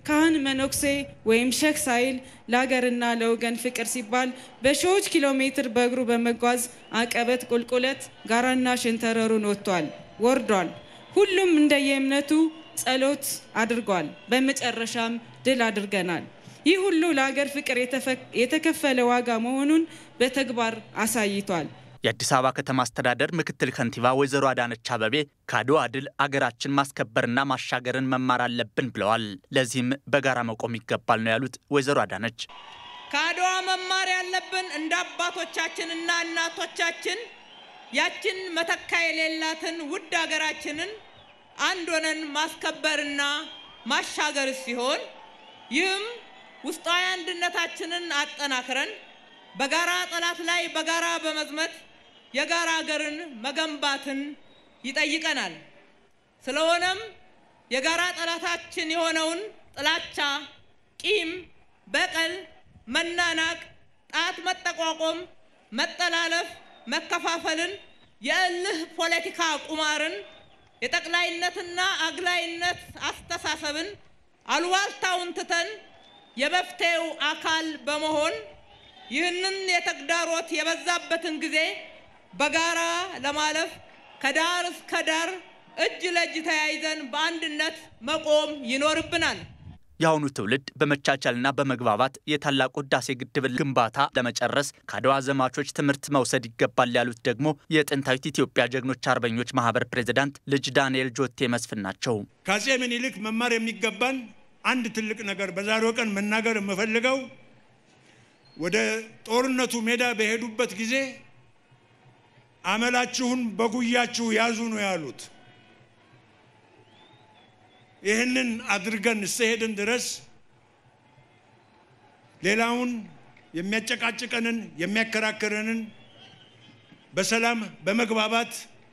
ካህን መነኩሴ ወይም ሼክ ሳይል ለሀገርና ለወገን ፍቅር ሲባል በሺዎች ኪሎ ሜትር በእግሩ በመጓዝ አቀበት፣ ቁልቁለት፣ ጋራና ሸንተረሩን ወርዷል። ሁሉም እንደየእምነቱ ጸሎት አድርጓል። በመጨረሻም ድል አድርገናል። ይህ ሁሉ ለሀገር ፍቅር የተከፈለ ዋጋ መሆኑን በተግባር አሳይቷል። የአዲስ አበባ ከተማ አስተዳደር ምክትል ከንቲባ ወይዘሮ አዳነች አቤቤ ከአድዋ ድል አገራችን ማስከበርና ማሻገርን መማር አለብን ብለዋል። ለዚህም በጋራ መቆም ይገባል ነው ያሉት ወይዘሮ አዳነች። ከአድዋ መማር ያለብን እንደ አባቶቻችንና እናቶቻችን ያችን መተካ የሌላትን ውድ አገራችንን አንድ ሆነን ማስከበርና ማሻገር ሲሆን ይህም ውስጣዊ አንድነታችንን አጠናክረን በጋራ ጠላት ላይ በጋራ በመዝመት የጋራ ሀገርን መገንባትን ይጠይቀናል። ስለሆነም የጋራ ጠላታችን የሆነውን ጥላቻ፣ ቂም፣ በቀል፣ መናናቅ፣ ጣት መጠቋቆም፣ መጠላለፍ፣ መከፋፈልን፣ የእልህ ፖለቲካ ቁማርን፣ የጠቅላይነትና አግላይነት አስተሳሰብን አሉባልታውን ትተን የመፍትሄው አካል በመሆን ይህንን የተግዳሮት የበዛበትን ጊዜ በጋራ ለማለፍ ከዳር እስከ ዳር እጅ ለእጅ ተያይዘን በአንድነት መቆም ይኖርብናል። የአሁኑ ትውልድ በመቻቻልና በመግባባት የታላቁ ህዳሴ ግድብ ግንባታ ለመጨረስ ከአድዋ ዘማቾች ትምህርት መውሰድ ይገባል ያሉት ደግሞ የጥንታዊት ኢትዮጵያ ጀግኖች አርበኞች ማህበር ፕሬዝዳንት ልጅ ዳንኤል ጆቴ መስፍን ናቸው። ከአፄ ምኒልክ መማር የሚገባን አንድ ትልቅ ነገር በዛሬው ቀን መናገር የምፈልገው ወደ ጦርነቱ ሜዳ በሄዱበት ጊዜ አመላችሁን በጉያችሁ ያዙ ነው ያሉት። ይህንን አድርገን እስከሄድን ድረስ ሌላውን የሚያጨቃጭቀንን የሚያከራክረንን በሰላም በመግባባት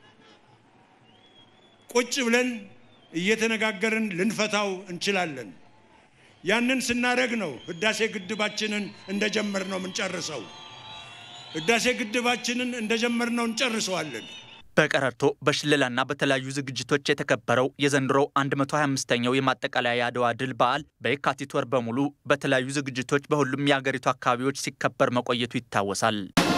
ቁጭ ብለን እየተነጋገርን ልንፈታው እንችላለን። ያንን ስናረግ ነው ህዳሴ ግድባችንን እንደጀመርነው እንጨርሰው። ህዳሴ ግድባችንን እንደጀመርነው እንጨርሰዋለን። በቀረርቶ በሽለላና በተለያዩ ዝግጅቶች የተከበረው የዘንድሮው 125ኛው የማጠቃለያ የአድዋ ድል በዓል በየካቲት ወር በሙሉ በተለያዩ ዝግጅቶች በሁሉም የሀገሪቱ አካባቢዎች ሲከበር መቆየቱ ይታወሳል።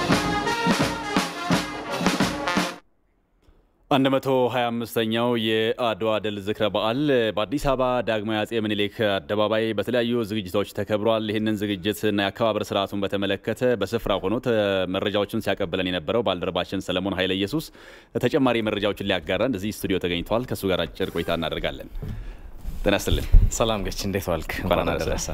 125ኛው የአድዋ ድል ዝክረ በዓል በአዲስ አበባ ዳግማዊ አጼ ምኒልክ አደባባይ በተለያዩ ዝግጅቶች ተከብሯል። ይህንን ዝግጅትና የአከባበር ስርዓቱን በተመለከተ በስፍራ ሆኖ መረጃዎችን ሲያቀብለን የነበረው ባልደረባችን ሰለሞን ኃይለ ኢየሱስ ተጨማሪ መረጃዎችን ሊያጋራን እዚህ ስቱዲዮ ተገኝቷል። ከሱ ጋር አጭር ቆይታ እናደርጋለን። ተነስተልን። ሰላም ገች እንዴት ዋልክ? እንኳን አደረሰ።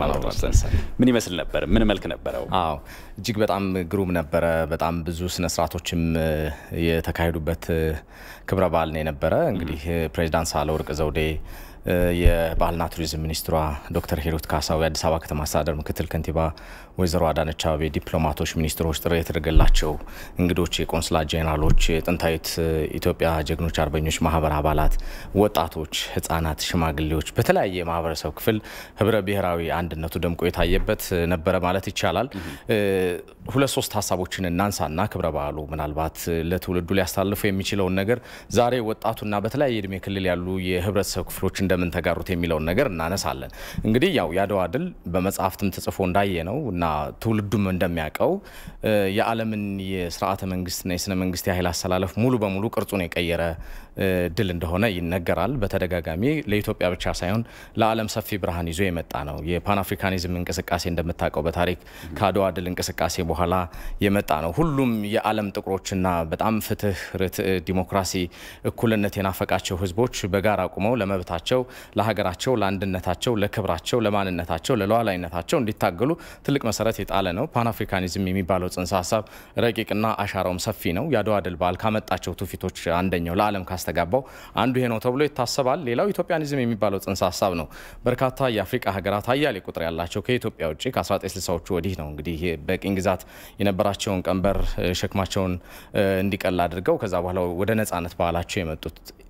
ምን ይመስል ነበር? ምን መልክ ነበረው? አዎ እጅግ በጣም ግሩም ነበረ። በጣም ብዙ ስነ ስርዓቶችም የተካሄዱበት ክብረ በዓል ነው የነበረ። እንግዲህ ፕሬዝዳንት ሳህለወርቅ ዘውዴ፣ የባህልና ቱሪዝም ሚኒስትሯ ዶክተር ሂሩት ካሳው፣ የአዲስ አበባ ከተማ አስተዳደር ምክትል ከንቲባ ወይዘሮ አዳነች አቤቤ፣ ዲፕሎማቶች፣ ሚኒስትሮች፣ ጥሪ የተደረገላቸው እንግዶች፣ የቆንስላ ጄኔራሎች፣ የጥንታዊት ኢትዮጵያ ጀግኖች አርበኞች ማህበር አባላት፣ ወጣቶች፣ ህፃናት፣ ሽማግሌዎች በተለያየ የማህበረሰብ ክፍል ህብረ ብሔራዊ አንድነቱ ደምቆ የታየበት ነበረ ማለት ይቻላል። ሁለት ሶስት ሀሳቦችን እናንሳና ክብረ በዓሉ ምናልባት ለትውልዱ ሊያስተላልፉ የሚችለውን ነገር ዛሬ ወጣቱና በተለያየ እድሜ ክልል ያሉ የህብረተሰብ ክፍሎች እንደምን ተጋሩት የሚለውን ነገር እናነሳለን። እንግዲህ ያው የአድዋ ድል በመጽሐፍትም ተጽፎ እንዳየ ነው እና ትውልዱም እንደሚያቀው የዓለምን የሥርዓተ መንግስትና የስነ መንግስት የኃይል አሰላለፍ ሙሉ በሙሉ ቅርጹን የቀየረ ድል እንደሆነ ይነገራል። በተደጋጋሚ ለኢትዮጵያ ብቻ ሳይሆን ለዓለም ሰፊ ብርሃን ይዞ የመጣ ነው። የፓን አፍሪካኒዝም እንቅስቃሴ እንደምታውቀው በታሪክ ከአድዋ ድል እንቅስቃሴ በኋላ የመጣ ነው። ሁሉም የዓለም ጥቁሮችና በጣም ፍትህ፣ ርትዕ፣ ዲሞክራሲ፣ እኩልነት የናፈቃቸው ህዝቦች በጋራ ቆመው ለመብታቸው፣ ለሀገራቸው፣ ለአንድነታቸው፣ ለክብራቸው፣ ለማንነታቸው፣ ለሉዓላዊነታቸው እንዲታገሉ ትልቅ መሰረት የጣለ ነው። ፓን አፍሪካኒዝም የሚባለው ጽንሰ ሀሳብ ረቂቅና አሻራውም ሰፊ ነው። የአድዋ ድል በዓል ካመጣቸው ትውፊቶች አንደኛው ለዓለም ካስተጋባው አንዱ ይሄ ነው ተብሎ ይታሰባል። ሌላው ኢትዮጵያኒዝም የሚባለው ጽንሰ ሀሳብ ነው። በርካታ የአፍሪካ ሀገራት አያሌ ቁጥር ያላቸው ከኢትዮጵያ ውጪ ከ1960ዎቹ ወዲህ ነው እንግዲህ በቅኝ ግዛት የነበራቸውን ቀንበር ሸክማቸውን እንዲቀል አድርገው ከዛ በኋላ ወደ ነጻነት ባህላቸው የመጡት።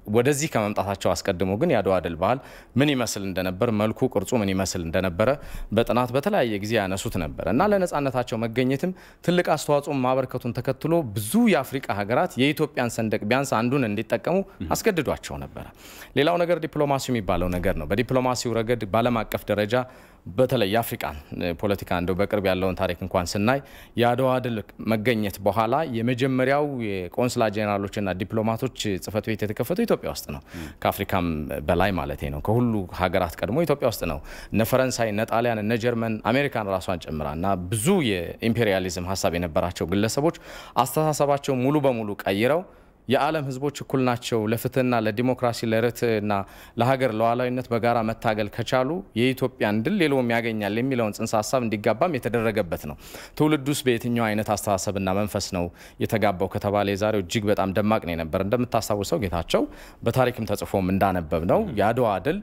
ወደዚህ ከመምጣታቸው አስቀድሞ ግን የአድዋ ድል በዓል ምን ይመስል እንደነበር መልኩ ቅርጹ ምን ይመስል እንደነበረ በጥናት በተለያየ ጊዜ ያነሱት ነበር እና ለነጻነታቸው መገኘትም ትልቅ አስተዋጽኦ ማበርከቱን ተከትሎ ብዙ የአፍሪካ ሀገራት የኢትዮጵያን ሰንደቅ ቢያንስ አንዱን እንዲጠቀሙ አስገድዷቸው ነበር። ሌላው ነገር ዲፕሎማሲ የሚባለው ነገር ነው። በዲፕሎማሲው ረገድ ባለም አቀፍ ደረጃ በተለይ የአፍሪካን ፖለቲካ እንደው በቅርብ ያለውን ታሪክ እንኳን ስናይ የአድዋ ድል መገኘት በኋላ የመጀመሪያው የቆንስላ ጄኔራሎችና ዲፕሎማቶች ጽፈት ቤት የተከፈተው ኢትዮጵያ ውስጥ ነው። ከአፍሪካም በላይ ማለት ነው። ከሁሉ ሀገራት ቀድሞ ኢትዮጵያ ውስጥ ነው። እነ ፈረንሳይ፣ እነ ጣሊያን፣ እነ ጀርመን፣ አሜሪካን ራሷን ጨምራና ብዙ የኢምፔሪያሊዝም ሀሳብ የነበራቸው ግለሰቦች አስተሳሰባቸው ሙሉ በሙሉ ቀይረው የዓለም ህዝቦች እኩል ናቸው፣ ለፍትህና ለዲሞክራሲ ለርትዕና ለሀገር ለዋላዊነት በጋራ መታገል ከቻሉ የኢትዮጵያን ድል ሌላውም ያገኛል የሚለውን ጽንሰ ሀሳብ እንዲጋባም የተደረገበት ነው። ትውልዱስ በየትኛው አይነት አስተሳሰብና መንፈስ ነው የተጋባው ከተባለ የዛሬው እጅግ በጣም ደማቅ ነው ነበር። እንደምታስታውሰው ጌታቸው በታሪክም ተጽፎም እንዳነበብ ነው የአድዋ ድል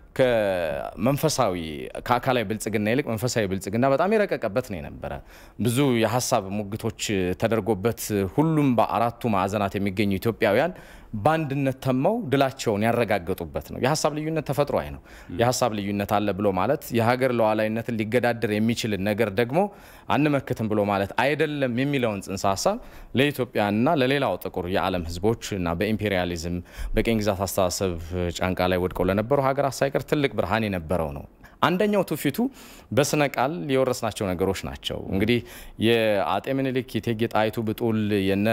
ከመንፈሳዊ ከአካላዊ ብልጽግና ይልቅ መንፈሳዊ ብልጽግና በጣም የረቀቀበት ነው የነበረ። ብዙ የሐሳብ ሙግቶች ተደርጎበት ሁሉም በአራቱ ማዕዘናት የሚገኙ ኢትዮጵያውያን ባንድነት ተመው ድላቸውን ያረጋገጡበት ነው። የሐሳብ ልዩነት ተፈጥሯዊ ነው። የሐሳብ ልዩነት አለ ብሎ ማለት የሀገር ሉዓላዊነትን ሊገዳደር የሚችል ነገር ደግሞ አንመክትም ብሎ ማለት አይደለም የሚለውን ጽንሰ ሐሳብ ለኢትዮጵያና ለሌላው ጥቁር የዓለም ህዝቦች እና በኢምፔሪያሊዝም በቅኝ ግዛት አስተሳሰብ ጫንቃ ላይ ወድቀው ለነበሩ ሀገራት ሳይቀር ትልቅ ብርሃን የነበረው ነው። አንደኛው ትውፊቱ በስነ ቃል የወረስናቸው ነገሮች ናቸው። እንግዲህ የአጤ ምኒልክ የእቴጌ ጣይቱ ብጡል የነ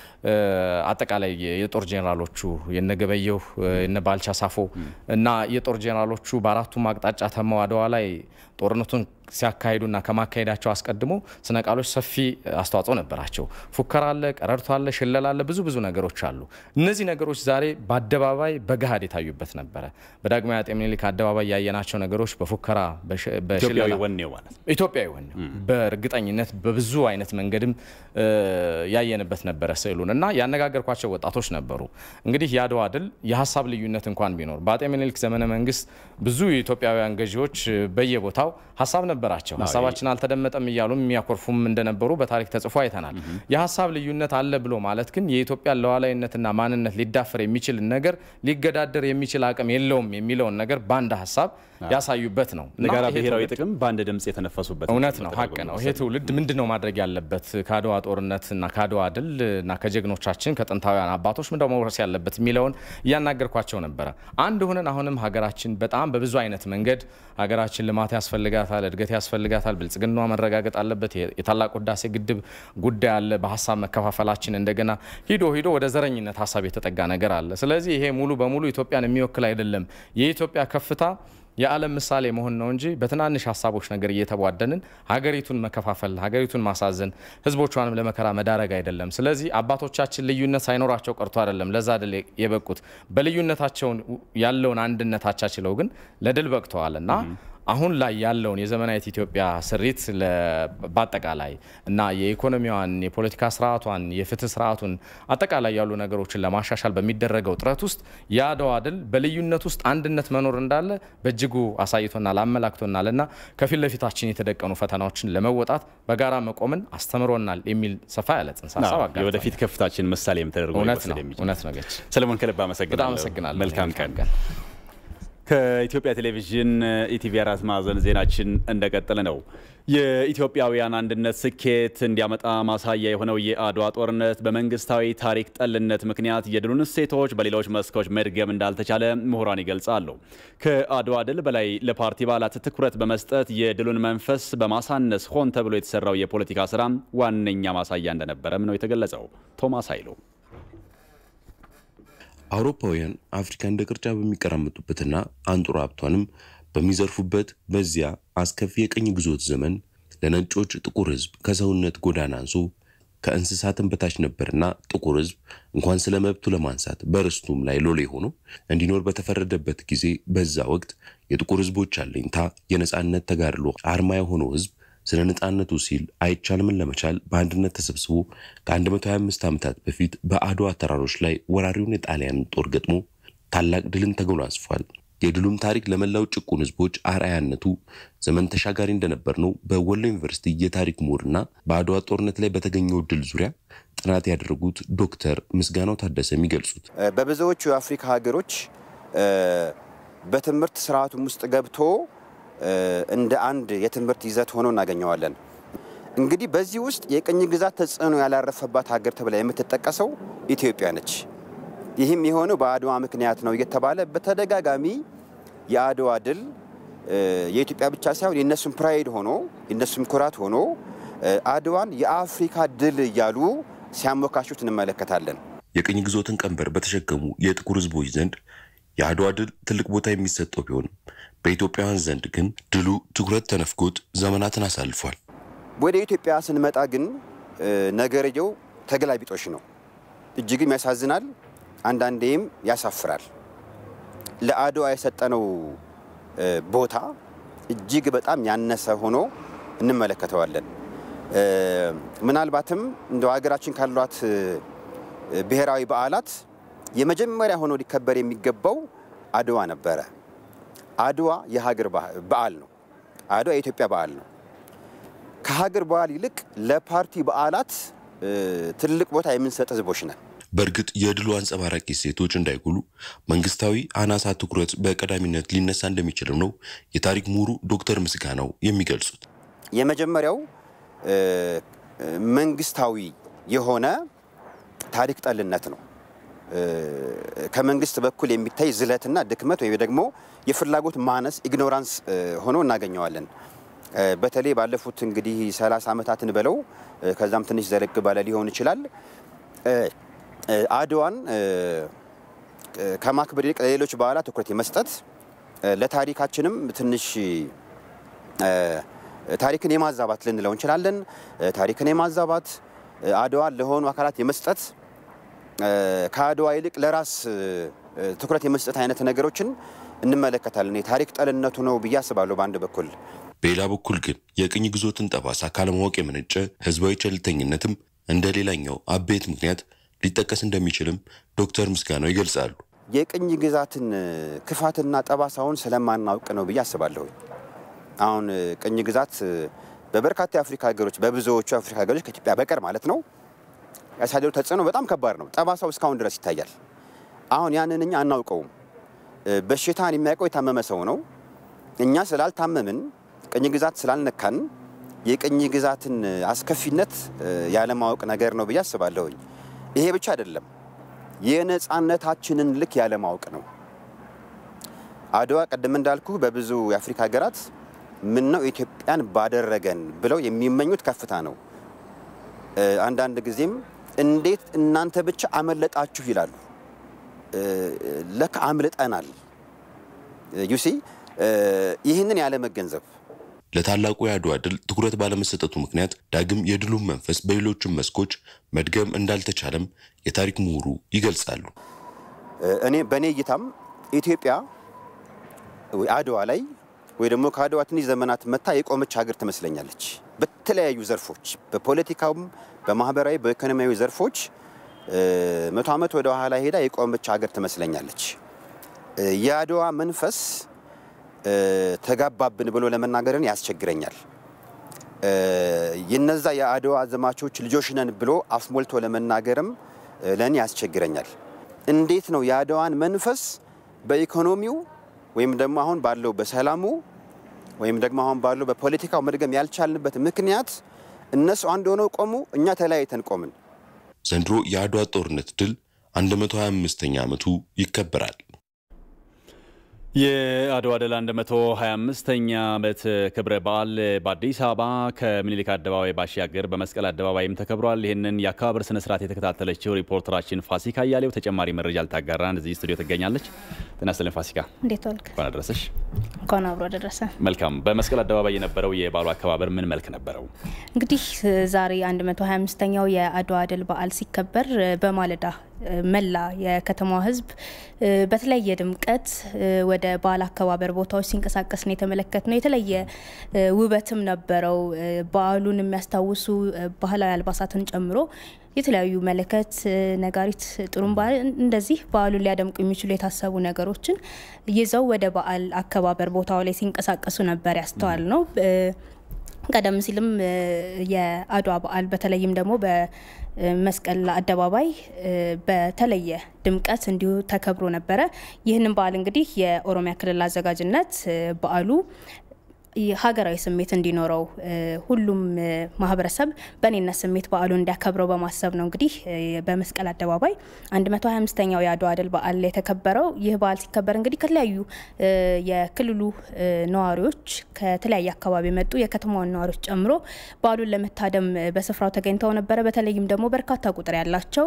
አጠቃላይ የጦር ጄኔራሎቹ የነ ገበየሁ የነ ባልቻ ሳፎ እና የጦር ጄኔራሎቹ በአራቱም አቅጣጫ ተመው አድዋ ላይ ጦርነቱን ሲያካሂዱና ከማካሄዳቸው አስቀድሞ ስነ ቃሎች ሰፊ አስተዋጽኦ ነበራቸው። ፉከራ አለ፣ ቀረርቶ አለ፣ ሽለላ አለ፣ ብዙ ነገሮች አሉ። እነዚህ ነገሮች ዛሬ በአደባባይ በገሃድ የታዩበት ነበረ። በዳግማዊ አጤ ምኒልክ አደባባይ ያየናቸው ነገሮች በፉከራ በሽለላ ኢትዮጵያዊ ወኔው በእርግጠኝነት በብዙ አይነት መንገድም ያየንበት ነበረ ስዕሉን እና ያነጋገርኳቸው ወጣቶች ነበሩ። እንግዲህ የአድዋ ድል የሐሳብ ልዩነት እንኳን ቢኖር በአጤ ምኒልክ ዘመነ መንግስት ብዙ የኢትዮጵያውያን ገዢዎች በየቦታው ሐሳብ ነበራቸው። ሐሳባችን አልተደመጠም እያሉ የሚያኮርፉም እንደነበሩ በታሪክ ተጽፎ አይተናል። የሐሳብ ልዩነት አለ ብሎ ማለት ግን የኢትዮጵያ ሉዓላዊነትና ማንነት ሊዳፈር የሚችል ነገር ሊገዳደር የሚችል አቅም የለውም የሚለውን ነገር ባንድ ሐሳብ ያሳዩበት ነው። ለጋራ ብሔራዊ ጥቅም ባንድ ድምጽ የተነፈሱበት እውነት ነው፣ ሀቅ ነው። ይሄ ትውልድ ምንድነው ማድረግ ያለበት ከአድዋ ጦርነትና ከአድዋ ድልና ከጀግኖቻችን ከጥንታውያን አባቶች ምንድነው መውረስ ያለበት የሚለውን እያናገርኳቸው ነበረ። አንድ ሆነን አሁንም ሀገራችን በጣም በብዙ አይነት መንገድ ሀገራችን ልማት ያስፈልጋታል፣ እድገት ያስፈልጋታል፣ ብልጽግናዋ መረጋገጥ አለበት። የታላቁ ህዳሴ ግድብ ጉዳይ አለ። በሐሳብ መከፋፈላችን እንደገና ሂዶ ወደ ዘረኝነት ሐሳብ የተጠጋ ነገር አለ። ስለዚህ ይሄ ሙሉ በሙሉ ኢትዮጵያን የሚወክል አይደለም። የኢትዮጵያ ከፍታ የዓለም ምሳሌ መሆን ነው እንጂ በትናንሽ ሐሳቦች ነገር እየተቧደንን ሀገሪቱን መከፋፈል፣ ሀገሪቱን ማሳዘን፣ ህዝቦቿንም ለመከራ መዳረግ አይደለም። ስለዚህ አባቶቻችን ልዩነት ሳይኖራቸው ቀርቶ አይደለም ለዛ ድል የበቁት። በልዩነታቸው ያለውን አንድነት አቻችለው ግን ለድል በቅተዋልና አሁን ላይ ያለውን የዘመናዊት ኢትዮጵያ ስሪት በአጠቃላይ እና የኢኮኖሚዋን፣ የፖለቲካ ስርዓቷን፣ የፍትህ ስርዓቱን አጠቃላይ ያሉ ነገሮችን ለማሻሻል በሚደረገው ጥረት ውስጥ የአድዋ ድል በልዩነት ውስጥ አንድነት መኖር እንዳለ በእጅጉ አሳይቶናል፣ አመላክቶናልና ከፊት ለፊታችን የተደቀኑ ፈተናዎችን ለመወጣት በጋራ መቆምን አስተምሮናል የሚል ሰፋ ያለ ጽንሰ ሐሳብ አጋር የወደፊት ከፍታችን ምሳሌ የምትደርገው እውነት ነው። ሰለሞን ከልብ አመሰግናለሁ። መልካም ቀን። ከኢትዮጵያ ቴሌቪዥን ኢቲቪ 4 ማዕዘን ዜናችን እንደቀጠለ ነው። የኢትዮጵያውያን አንድነት ስኬት እንዲያመጣ ማሳያ የሆነው የአድዋ ጦርነት በመንግስታዊ ታሪክ ጠልነት ምክንያት የድሉን እሴቶች በሌሎች መስኮች መድገም እንዳልተቻለ ምሁራን ይገልጻሉ። ከአድዋ ድል በላይ ለፓርቲ አባላት ትኩረት በመስጠት የድሉን መንፈስ በማሳነስ ሆን ተብሎ የተሰራው የፖለቲካ ስራ ዋነኛ ማሳያ እንደነበረም ነው የተገለጸው። ቶማስ ኃይሉ አውሮፓውያን አፍሪካ እንደ ቅርጫ በሚቀራመጡበትና አንጡራ ሀብቷንም በሚዘርፉበት በዚያ አስከፊ የቅኝ ግዞት ዘመን ለነጮች ጥቁር ህዝብ ከሰውነት ጎዳና አንሶ ከእንስሳትም በታች ነበርና ጥቁር ህዝብ እንኳን ስለ መብቱ ለማንሳት በርስቱም ላይ ሎሌ ሆኖ እንዲኖር በተፈረደበት ጊዜ በዛ ወቅት የጥቁር ህዝቦች አለኝታ የነጻነት ተጋድሎ አርማ የሆነው ህዝብ ስለ ነጻነቱ ሲል አይቻልምን ለመቻል በአንድነት ተሰብስቦ ከ125 ዓመታት በፊት በአድዋ ተራሮች ላይ ወራሪውን የጣሊያን ጦር ገጥሞ ታላቅ ድልን ተጎናጽፏል። የድሉም ታሪክ ለመላው ጭቁን ህዝቦች አርአያነቱ ዘመን ተሻጋሪ እንደነበር ነው በወሎ ዩኒቨርሲቲ የታሪክ ምሁርና በአድዋ ጦርነት ላይ በተገኘው ድል ዙሪያ ጥናት ያደረጉት ዶክተር ምስጋናው ታደሰ የሚገልጹት። በብዙዎቹ የአፍሪካ ሀገሮች በትምህርት ስርዓቱም ውስጥ ገብቶ እንደ አንድ የትምህርት ይዘት ሆኖ እናገኘዋለን። እንግዲህ በዚህ ውስጥ የቅኝ ግዛት ተጽዕኖ ያላረፈባት ሀገር ተብላ የምትጠቀሰው ኢትዮጵያ ነች። ይህም የሆነው በአድዋ ምክንያት ነው እየተባለ በተደጋጋሚ የአድዋ ድል የኢትዮጵያ ብቻ ሳይሆን የነሱም ፕራይድ ሆኖ የነሱም ኩራት ሆኖ አድዋን የአፍሪካ ድል እያሉ ሲያሞካሹት እንመለከታለን። የቅኝ ግዛትን ቀንበር በተሸከሙ የጥቁር ህዝቦች ዘንድ የአድዋ ድል ትልቅ ቦታ የሚሰጠው ቢሆንም በኢትዮጵያውያን ዘንድ ግን ድሉ ትኩረት ተነፍጎት ዘመናትን አሳልፏል። ወደ ኢትዮጵያ ስንመጣ ግን ነገርየው ተገላቢጦሽ ነው። እጅግም ያሳዝናል፣ አንዳንዴም ያሳፍራል። ለአድዋ የሰጠነው ቦታ እጅግ በጣም ያነሰ ሆኖ እንመለከተዋለን። ምናልባትም እንደ ሀገራችን ካሏት ብሔራዊ በዓላት የመጀመሪያ ሆኖ ሊከበር የሚገባው አድዋ ነበረ። አድዋ የሀገር በዓል ነው። አድዋ የኢትዮጵያ በዓል ነው። ከሀገር በዓል ይልቅ ለፓርቲ በዓላት ትልቅ ቦታ የምንሰጥ ህዝቦች ነን። በእርግጥ የድሉ አንጸባራቂ ሴቶች እንዳይጎሉ መንግስታዊ አናሳ ትኩረት በቀዳሚነት ሊነሳ እንደሚችልም ነው የታሪክ ምሁሩ ዶክተር ምስጋናው የሚገልጹት። የመጀመሪያው መንግስታዊ የሆነ ታሪክ ጠልነት ነው። ከመንግስት በኩል የሚታይ ዝለትና ድክመት ወይ ደግሞ የፍላጎት ማነስ ኢግኖራንስ ሆኖ እናገኘዋለን። በተለይ ባለፉት እንግዲህ 30 ዓመታትን በለው ከዛም ትንሽ ዘለግ ባለ ሊሆን ይችላል አድዋን ከማክበር ይልቅ ለሌሎች በዓላት ትኩረት የመስጠት ለታሪካችንም ትንሽ ታሪክን የማዛባት ልንለው እንችላለን። ታሪክን የማዛባት አድዋን ለሆኑ አካላት የመስጠት ከአድዋ ይልቅ ለራስ ትኩረት የመስጠት አይነት ነገሮችን እንመለከታለን። የታሪክ ጠልነቱ ነው ብዬ አስባለሁ በአንድ በኩል። በሌላ በኩል ግን የቅኝ ግዛትን ጠባሳ ካለማወቅ የመነጨ ህዝባዊ ቸልተኝነትም እንደ ሌላኛው አበይት ምክንያት ሊጠቀስ እንደሚችልም ዶክተር ምስጋናው ይገልጻሉ። የቅኝ ግዛትን ክፋትና ጠባሳውን ስለማናውቅ ነው ብዬ አስባለሁ። አሁን ቅኝ ግዛት በበርካታ የአፍሪካ ሀገሮች በብዙዎቹ የአፍሪካ ሀገሮች ከኢትዮጵያ በቀር ማለት ነው ያሳደረው ተጽዕኖ በጣም ከባድ ነው። ጠባሳው እስካሁን ድረስ ይታያል። አሁን ያንን እኛ አናውቀውም። በሽታን የሚያውቀው የታመመ ሰው ነው። እኛ ስላልታመምን ቅኝ ግዛት ስላልነካን የቅኝ ግዛትን አስከፊነት ያለማወቅ ነገር ነው ብዬ አስባለሁ። ይሄ ብቻ አይደለም፣ የነጻነታችንን ልክ ያለማወቅ ነው። አድዋ ቀደም እንዳልኩ በብዙ የአፍሪካ ሀገራት ምን ነው ኢትዮጵያን ባደረገን ብለው የሚመኙት ከፍታ ነው። አንዳንድ ጊዜም እንዴት እናንተ ብቻ አመለጣችሁ ይላሉ። ለካ አምልጠናል። ዩሲ ይህንን ያለ መገንዘብ ለታላቁ የአድዋ ድል ትኩረት ባለመሰጠቱ ምክንያት ዳግም የድሉን መንፈስ በሌሎችም መስኮች መድገም እንዳልተቻለም የታሪክ ምሁሩ ይገልጻሉ። በእኔ እይታም ኢትዮጵያ አድዋ ላይ ወይ ደግሞ ከአድዋ ትንሽ ዘመናት መታ የቆመች ሀገር ትመስለኛለች። በተለያዩ ዘርፎች በፖለቲካውም በማህበራዊ በኢኮኖሚያዊ ዘርፎች 100 ዓመት ወደ ኋላ ሄዳ የቆመች ሀገር ትመስለኛለች። የአድዋ መንፈስ ተጋባብን ብሎ ለመናገርን ያስቸግረኛል። የነዛ የአድዋ ዘማቾች ልጆች ነን ብሎ አፍ ሞልቶ ለመናገርም ለኔ ያስቸግረኛል። እንዴት ነው የአድዋን መንፈስ በኢኮኖሚው ወይም ደግሞ አሁን ባለው በሰላሙ ወይም ደግሞ አሁን ባለው በፖለቲካው መድገም ያልቻልንበት ምክንያት እነሱ አንድ ሆነው ቆሙ፣ እኛ ተለያይተን ቆምን። ዘንድሮ የአድዋ ጦርነት ድል 125ኛ ዓመቱ ይከበራል። የአድዋ ድል 125ኛ ዓመት ክብረ በዓል በአዲስ አበባ ከምኒልክ አደባባይ ባሻገር በመስቀል አደባባይም ተከብሯል። ይህንን የአከባበር ስነ ስርዓት የተከታተለችው ሪፖርተራችን ፋሲካ እያሌው ተጨማሪ መረጃ ልታጋራን እዚህ ስቱዲዮ ትገኛለች። ጤና ይስጥልኝ ፋሲካ። እንዴት ዋልክ? እንኳን አደረሰሽ። እንኳን አብሮ አደረሰ። መልካም። በመስቀል አደባባይ የነበረው የበዓሉ አከባበር ምን መልክ ነበረው? እንግዲህ ዛሬ 125ኛው የአድዋ ድል በዓል ሲከበር በማለዳ መላ የከተማዋ ህዝብ በተለየ ድምቀት ወደ በዓል አከባበር ቦታዎች ሲንቀሳቀስ ነው የተመለከትነው። የተለየ ውበትም ነበረው። በዓሉን የሚያስታውሱ ባህላዊ አልባሳትን ጨምሮ የተለያዩ መለከት፣ ነጋሪት፣ ጥሩምባ እንደዚህ በዓሉን ሊያደምቁ የሚችሉ የታሰቡ ነገሮችን ይዘው ወደ በዓል አከባበር ቦታው ላይ ሲንቀሳቀሱ ነበር ያስተዋል ነው። ቀደም ሲልም የአድዋ በዓል በተለይም ደግሞ በመስቀል አደባባይ በተለየ ድምቀት እንዲሁ ተከብሮ ነበረ። ይህንን በዓል እንግዲህ የኦሮሚያ ክልል አዘጋጅነት በዓሉ ሀገራዊ ስሜት እንዲኖረው ሁሉም ማህበረሰብ በኔነት ስሜት በዓሉን እንዲያከብረው በማሰብ ነው እንግዲህ በመስቀል አደባባይ 125ኛው የአድዋ ድል በዓል የተከበረው። ይህ በዓል ሲከበር እንግዲህ ከተለያዩ የክልሉ ነዋሪዎች ከተለያየ አካባቢ የመጡ የከተማውን ነዋሪዎች ጨምሮ በዓሉን ለመታደም በስፍራው ተገኝተው ነበረ። በተለይም ደግሞ በርካታ ቁጥር ያላቸው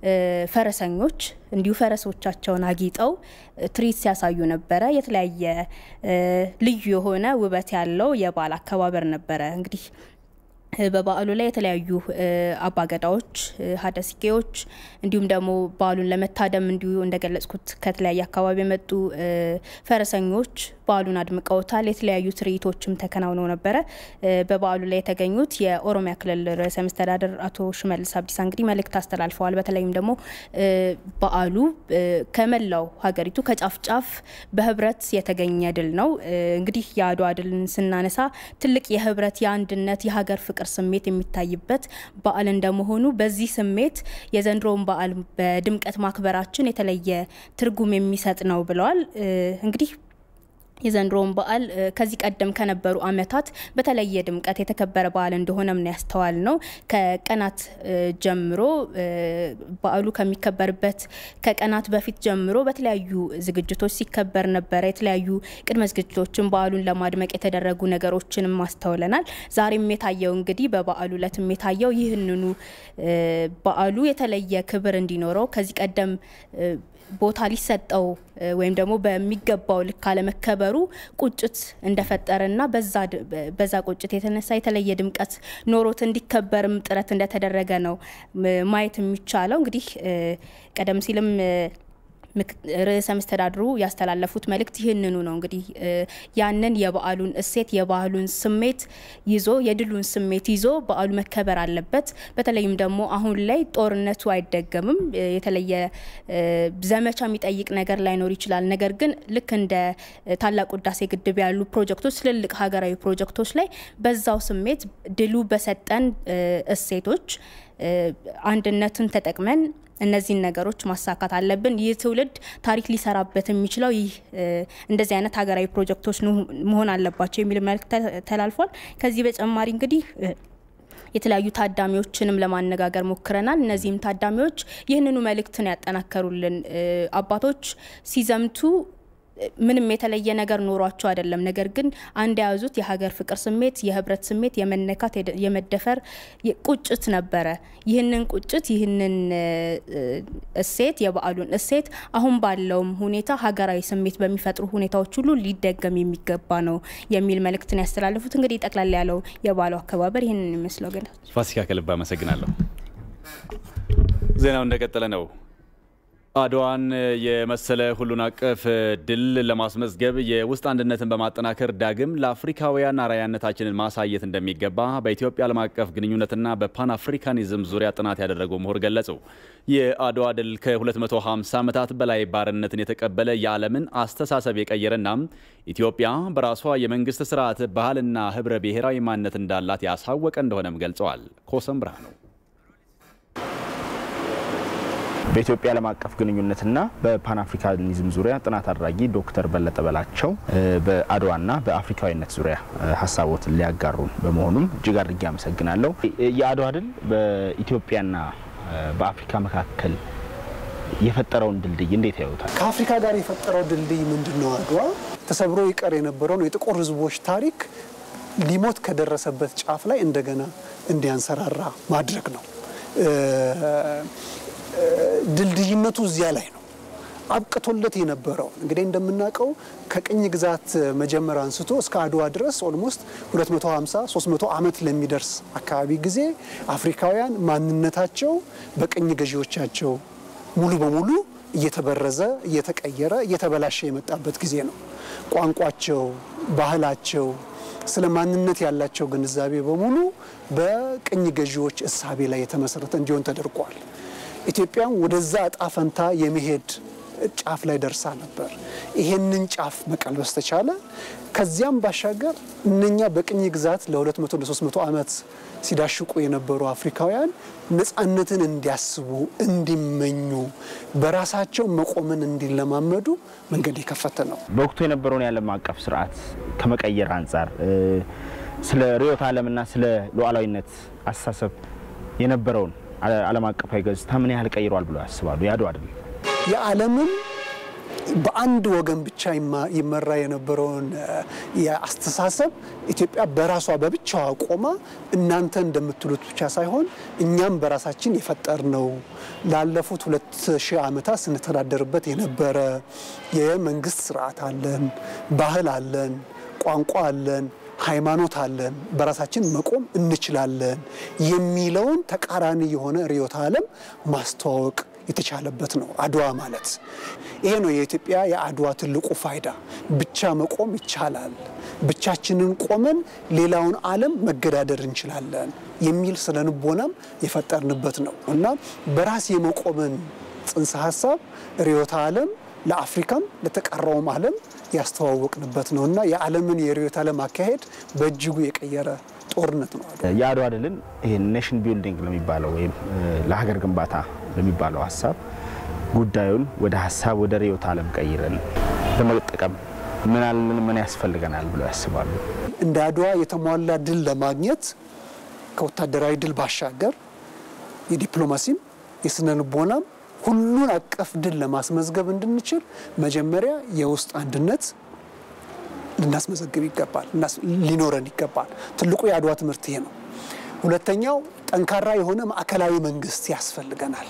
ፈረሰኞች እንዲሁ ፈረሶቻቸውን አጊጠው ትርኢት ሲያሳዩ ነበረ። የተለያየ ልዩ የሆነ ውበት ያለው የበዓል አከባበር ነበረ። እንግዲህ በበዓሉ ላይ የተለያዩ አባገዳዎች፣ ሀደስቄዎች እንዲሁም ደግሞ በዓሉን ለመታደም እንዲሁ እንደገለጽኩት ከተለያየ አካባቢ የመጡ ፈረሰኞች በዓሉን አድምቀውታል። የተለያዩ ትርኢቶችም ተከናውነው ነበረ። በበዓሉ ላይ የተገኙት የኦሮሚያ ክልል ርዕሰ መስተዳድር አቶ ሽመልስ አብዲሳ እንግዲህ መልእክት አስተላልፈዋል። በተለይም ደግሞ በዓሉ ከመላው ሀገሪቱ ከጫፍ ጫፍ በህብረት የተገኘ ድል ነው። እንግዲህ የአድዋ ድልን ስናነሳ ትልቅ የህብረት፣ የአንድነት፣ የሀገር ፍቅር ስሜት የሚታይበት በዓል እንደመሆኑ በዚህ ስሜት የዘንድሮውን በዓል በድምቀት ማክበራችን የተለየ ትርጉም የሚሰጥ ነው ብለዋል። እንግዲህ የዘንድሮውን በዓል ከዚህ ቀደም ከነበሩ አመታት በተለየ ድምቀት የተከበረ በዓል እንደሆነም ነው ያስተዋል ነው። ከቀናት ጀምሮ በዓሉ ከሚከበርበት ከቀናት በፊት ጀምሮ በተለያዩ ዝግጅቶች ሲከበር ነበረ። የተለያዩ ቅድመ ዝግጅቶችን በዓሉን ለማድመቅ የተደረጉ ነገሮችንም ማስተውለናል። ዛሬም የታየው እንግዲህ በበዓሉ ዕለትም የታየው ይህንኑ በዓሉ የተለየ ክብር እንዲኖረው ከዚህ ቀደም ቦታ ሊሰጠው ወይም ደግሞ በሚገባው ልክ አለመከበሩ ቁጭት እንደፈጠረና በዛ ቁጭት የተነሳ የተለየ ድምቀት ኖሮት እንዲከበርም ጥረት እንደተደረገ ነው ማየት የሚቻለው። እንግዲህ ቀደም ሲልም ርዕሰ መስተዳድሩ ያስተላለፉት መልእክት ይህንኑ ነው። እንግዲህ ያንን የበዓሉን እሴት የባህሉን ስሜት ይዞ የድሉን ስሜት ይዞ በዓሉ መከበር አለበት። በተለይም ደግሞ አሁን ላይ ጦርነቱ አይደገምም። የተለየ ዘመቻ የሚጠይቅ ነገር ላይኖር ይችላል። ነገር ግን ልክ እንደ ታላቁ ህዳሴ ግድብ ያሉ ፕሮጀክቶች፣ ትልልቅ ሀገራዊ ፕሮጀክቶች ላይ በዛው ስሜት ድሉ በሰጠን እሴቶች አንድነትን ተጠቅመን እነዚህን ነገሮች ማሳካት አለብን። ይህ ትውልድ ታሪክ ሊሰራበት የሚችለው ይህ እንደዚህ አይነት ሀገራዊ ፕሮጀክቶች መሆን አለባቸው የሚል መልእክት ተላልፏል። ከዚህ በተጨማሪ እንግዲህ የተለያዩ ታዳሚዎችንም ለማነጋገር ሞክረናል። እነዚህም ታዳሚዎች ይህንኑ መልእክትን ያጠናከሩልን አባቶች ሲዘምቱ ምንም የተለየ ነገር ኖሯቸው አይደለም። ነገር ግን አንድ ያዙት የሀገር ፍቅር ስሜት፣ የህብረት ስሜት፣ የመነካት የመደፈር ቁጭት ነበረ። ይህንን ቁጭት ይህንን እሴት የበዓሉን እሴት አሁን ባለውም ሁኔታ ሀገራዊ ስሜት በሚፈጥሩ ሁኔታዎች ሁሉ ሊደገም የሚገባ ነው የሚል መልእክትን ያስተላልፉት። እንግዲህ ጠቅላላ ያለው የበዓሉ አከባበር ይህንን ይመስለው። ግን ፋሲካ ከልብ አመሰግናለሁ። ዜናው እንደቀጠለ ነው። አድዋን የመሰለ ሁሉን አቀፍ ድል ለማስመዝገብ የውስጥ አንድነትን በማጠናከር ዳግም ለአፍሪካውያን አርአያነታችንን ማሳየት እንደሚገባ በኢትዮጵያ ዓለም አቀፍ ግንኙነትና በፓን አፍሪካኒዝም ዙሪያ ጥናት ያደረጉ ምሁር ገለጹ። የአድዋ ድል ከ250 ዓመታት በላይ ባርነትን የተቀበለ የዓለምን አስተሳሰብ የቀየረና ኢትዮጵያ በራሷ የመንግስት ስርዓት ባህልና ህብረ ብሔራዊ ማንነት እንዳላት ያሳወቀ እንደሆነም ገልጸዋል። ኮሰም ብርሃኑ በኢትዮጵያ ዓለም አቀፍ ግንኙነትና በፓን አፍሪካኒዝም ዙሪያ ጥናት አድራጊ ዶክተር በለጠ በላቸው በአድዋና በአፍሪካዊነት ዙሪያ ሀሳቦትን ሊያጋሩን በመሆኑም እጅግ አድርጌ አመሰግናለሁ። የአድዋ ድል በኢትዮጵያና በአፍሪካ መካከል የፈጠረውን ድልድይ እንዴት ያዩታል? ከአፍሪካ ጋር የፈጠረው ድልድይ ምንድነው? አድዋ ተሰብሮ ይቀር የነበረውን የጥቁር ህዝቦች ታሪክ ሊሞት ከደረሰበት ጫፍ ላይ እንደገና እንዲያንሰራራ ማድረግ ነው። ድልድይነቱ እዚያ ላይ ነው። አብቅቶለት የነበረው እንግዲህ እንደምናውቀው ከቅኝ ግዛት መጀመር አንስቶ እስከ አድዋ ድረስ ኦልሞስት 250-300 ዓመት ለሚደርስ አካባቢ ጊዜ አፍሪካውያን ማንነታቸው በቅኝ ገዢዎቻቸው ሙሉ በሙሉ እየተበረዘ እየተቀየረ እየተበላሸ የመጣበት ጊዜ ነው። ቋንቋቸው፣ ባህላቸው፣ ስለ ማንነት ያላቸው ግንዛቤ በሙሉ በቅኝ ገዢዎች እሳቤ ላይ የተመሰረተ እንዲሆን ተደርጓል። ኢትዮጵያም ወደዛ እጣ ፈንታ የመሄድ ጫፍ ላይ ደርሳ ነበር። ይሄንን ጫፍ መቀልበስ ተቻለ። ከዚያም ባሻገር እነኛ በቅኝ ግዛት ለ200 ለ300 ዓመት ሲዳሽቁ የነበሩ አፍሪካውያን ነፃነትን እንዲያስቡ እንዲመኙ በራሳቸው መቆምን እንዲለማመዱ መንገድ የከፈተ ነው። በወቅቱ የነበረውን የዓለም አቀፍ ስርዓት ከመቀየር አንፃር ስለ ርዕዮተ ዓለምና ስለ ሉዓላዊነት አስተሳሰብ የነበረውን ዓለም አቀፋዊ ገጽታ ምን ያህል ቀይሯል ብለው ያስባሉ? ያድዋ ድል የዓለምን በአንድ ወገን ብቻ ይመራ የነበረውን የአስተሳሰብ ኢትዮጵያ በራሷ በብቻዋ ቆማ እናንተ እንደምትሉት ብቻ ሳይሆን እኛም በራሳችን የፈጠርነው ላለፉት 2000 ዓመታት ስንተዳደርበት የነበረ የመንግስት ስርዓት አለን፣ ባህል አለን፣ ቋንቋ አለን፣ ሃይማኖት አለን፣ በራሳችን መቆም እንችላለን የሚለውን ተቃራኒ የሆነ ርዕዮተ ዓለም ማስተዋወቅ የተቻለበት ነው አድዋ ማለት። ይሄ ነው የኢትዮጵያ የአድዋ ትልቁ ፋይዳ። ብቻ መቆም ይቻላል፣ ብቻችንን ቆመን ሌላውን ዓለም መገዳደር እንችላለን የሚል ስለንቦናም የፈጠርንበት ነው እና በራስ የመቆምን ጽንሰ ሐሳብ ርዕዮተ ዓለም ለአፍሪካም ለተቀረውም ዓለም ያስተዋወቅንበት ነውና የዓለምን የርዕዮተ ዓለም አካሄድ በእጅጉ የቀየረ ጦርነት ነው። የአድዋ ድልን ይሄ ኔሽን ቢልዲንግ ለሚባለው ወይም ለሀገር ግንባታ ለሚባለው ሐሳብ ጉዳዩን ወደ ሐሳብ ወደ ርዕዮተ ዓለም ቀይረን ለመጠቀም ምን ያስፈልገናል ብለው ያስባሉ? እንደ አድዋ የተሟላ ድል ለማግኘት ከወታደራዊ ድል ባሻገር የዲፕሎማሲም የስነ ልቦናም ሁሉን አቀፍ ድል ለማስመዝገብ እንድንችል መጀመሪያ የውስጥ አንድነት ልናስመዘግብ ይገባል፣ ሊኖረን ይገባል። ትልቁ የአድዋ ትምህርት ይሄ ነው። ሁለተኛው ጠንካራ የሆነ ማዕከላዊ መንግስት ያስፈልገናል።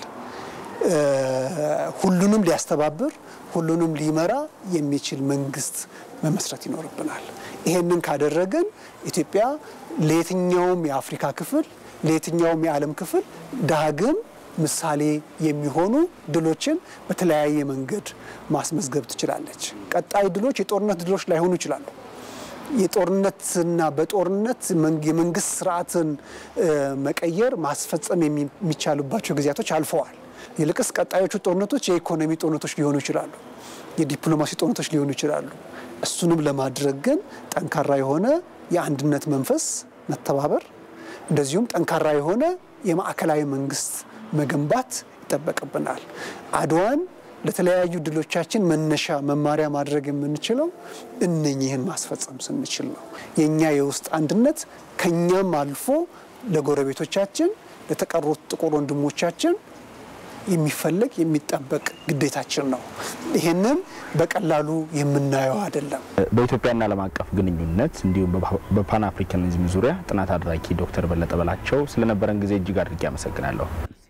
ሁሉንም ሊያስተባብር ሁሉንም ሊመራ የሚችል መንግስት መመስረት ይኖርብናል። ይሄንን ካደረገን ኢትዮጵያ ለየትኛውም የአፍሪካ ክፍል ለየትኛውም የዓለም ክፍል ዳግም ምሳሌ የሚሆኑ ድሎችን በተለያየ መንገድ ማስመዝገብ ትችላለች። ቀጣይ ድሎች የጦርነት ድሎች ላይሆኑ ይችላሉ። የጦርነትና በጦርነት የመንግስት ስርዓትን መቀየር ማስፈጸም የሚቻሉባቸው ጊዜያቶች አልፈዋል። ይልቅስ ቀጣዮቹ ጦርነቶች የኢኮኖሚ ጦርነቶች ሊሆኑ ይችላሉ፣ የዲፕሎማሲ ጦርነቶች ሊሆኑ ይችላሉ። እሱንም ለማድረግ ግን ጠንካራ የሆነ የአንድነት መንፈስ መተባበር፣ እንደዚሁም ጠንካራ የሆነ የማዕከላዊ መንግስት መገንባት ይጠበቅብናል። አድዋን ለተለያዩ ድሎቻችን መነሻ መማሪያ ማድረግ የምንችለው እነኚህን ማስፈጸም ስንችል ነው። የኛ የውስጥ አንድነት ከኛም አልፎ ለጎረቤቶቻችን ለተቀሩት ጥቁር ወንድሞቻችን የሚፈልግ የሚጠበቅ ግዴታችን ነው። ይሄንን በቀላሉ የምናየው አይደለም። በኢትዮጵያና ዓለም አቀፍ ግንኙነት እንዲሁም በፓን አፍሪካኒዝም ዙሪያ ጥናት አድራጊ ዶክተር በለጠ በላቸው ስለነበረን ጊዜ እጅግ አድርጌ አመሰግናለሁ።